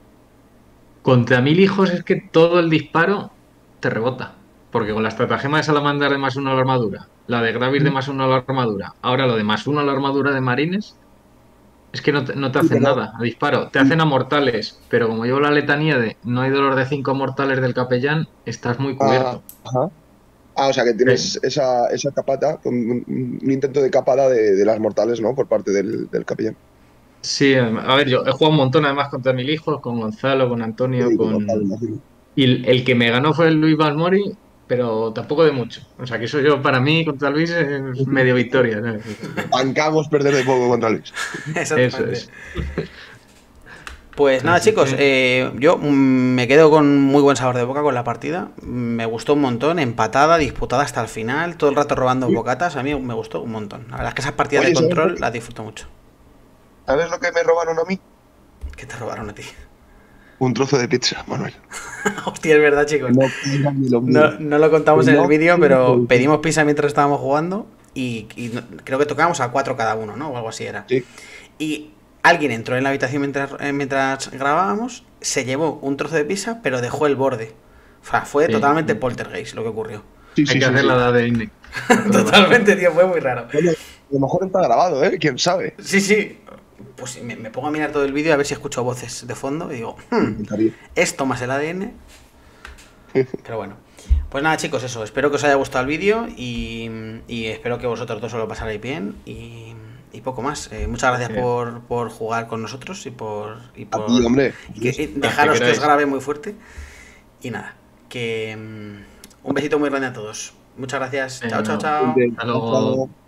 Contra 1000 hijos es que todo el disparo te rebota. Porque con la estratagema de Salamander de más uno a la armadura, la de Gravis de más uno a la armadura, ahora lo de más uno a la armadura de Marines, es que no te Sí, hacen pero- nada a disparo. Te hacen a mortales, pero como llevo la letanía de no hay dolor de 5 mortales del capellán, estás muy cubierto. Ajá. O sea que tienes esa capata, con un intento de capada de las mortales, ¿no? Por parte del capellán. Sí, a ver, yo he jugado un montón además contra 1000 hijos, con Gonzalo, con Antonio, Sí, con... Gonzalo, imagino. Y el que me ganó fue el Luis Balmori, pero tampoco de mucho. O sea, que eso yo para mí contra Luis es medio victoria, ¿sabes? Bancamos perder de poco contra Luis. Eso Exactamente. es. Pues nada, Así chicos, yo me quedo con muy buen sabor de boca con la partida. Me gustó un montón, empatada, disputada hasta el final, todo el rato robando bocatas. A mí me gustó un montón. La verdad es que esas partidas Oye, de ¿sabes control qué? las disfruto mucho. ¿Sabes lo que me robaron a mí? ¿Qué te robaron a ti? Un trozo de pizza, Manuel. Hostia, es verdad, chicos. No caigan ni lo mío. No lo contamos en el No, vídeo, sí, pero sí. pedimos pizza mientras estábamos jugando y creo que tocábamos a 4 cada uno, ¿no? O algo así era. Sí. Y alguien entró en la habitación mientras grabábamos, se llevó un trozo de pizza, pero dejó el borde. O sea, fue Sí. totalmente poltergeist lo que ocurrió. Sí, Hay sí, que sí, hacer sí. la edad de INE. Totalmente, tío, fue muy raro. Bueno, a lo mejor está grabado, ¿eh? ¿Quién sabe? Sí, pues me pongo a mirar todo el vídeo a ver si escucho voces de fondo y digo, esto más el ADN. Pero bueno. Pues nada, chicos, eso. Espero que os haya gustado el vídeo y espero que vosotros dos os lo pasaréis bien y poco más. Muchas gracias por jugar con nosotros y por A ti, hombre. dejaros que os grabe muy fuerte. Y nada, que un besito muy grande a todos. Muchas gracias. Chao, chao, chao. Hasta luego.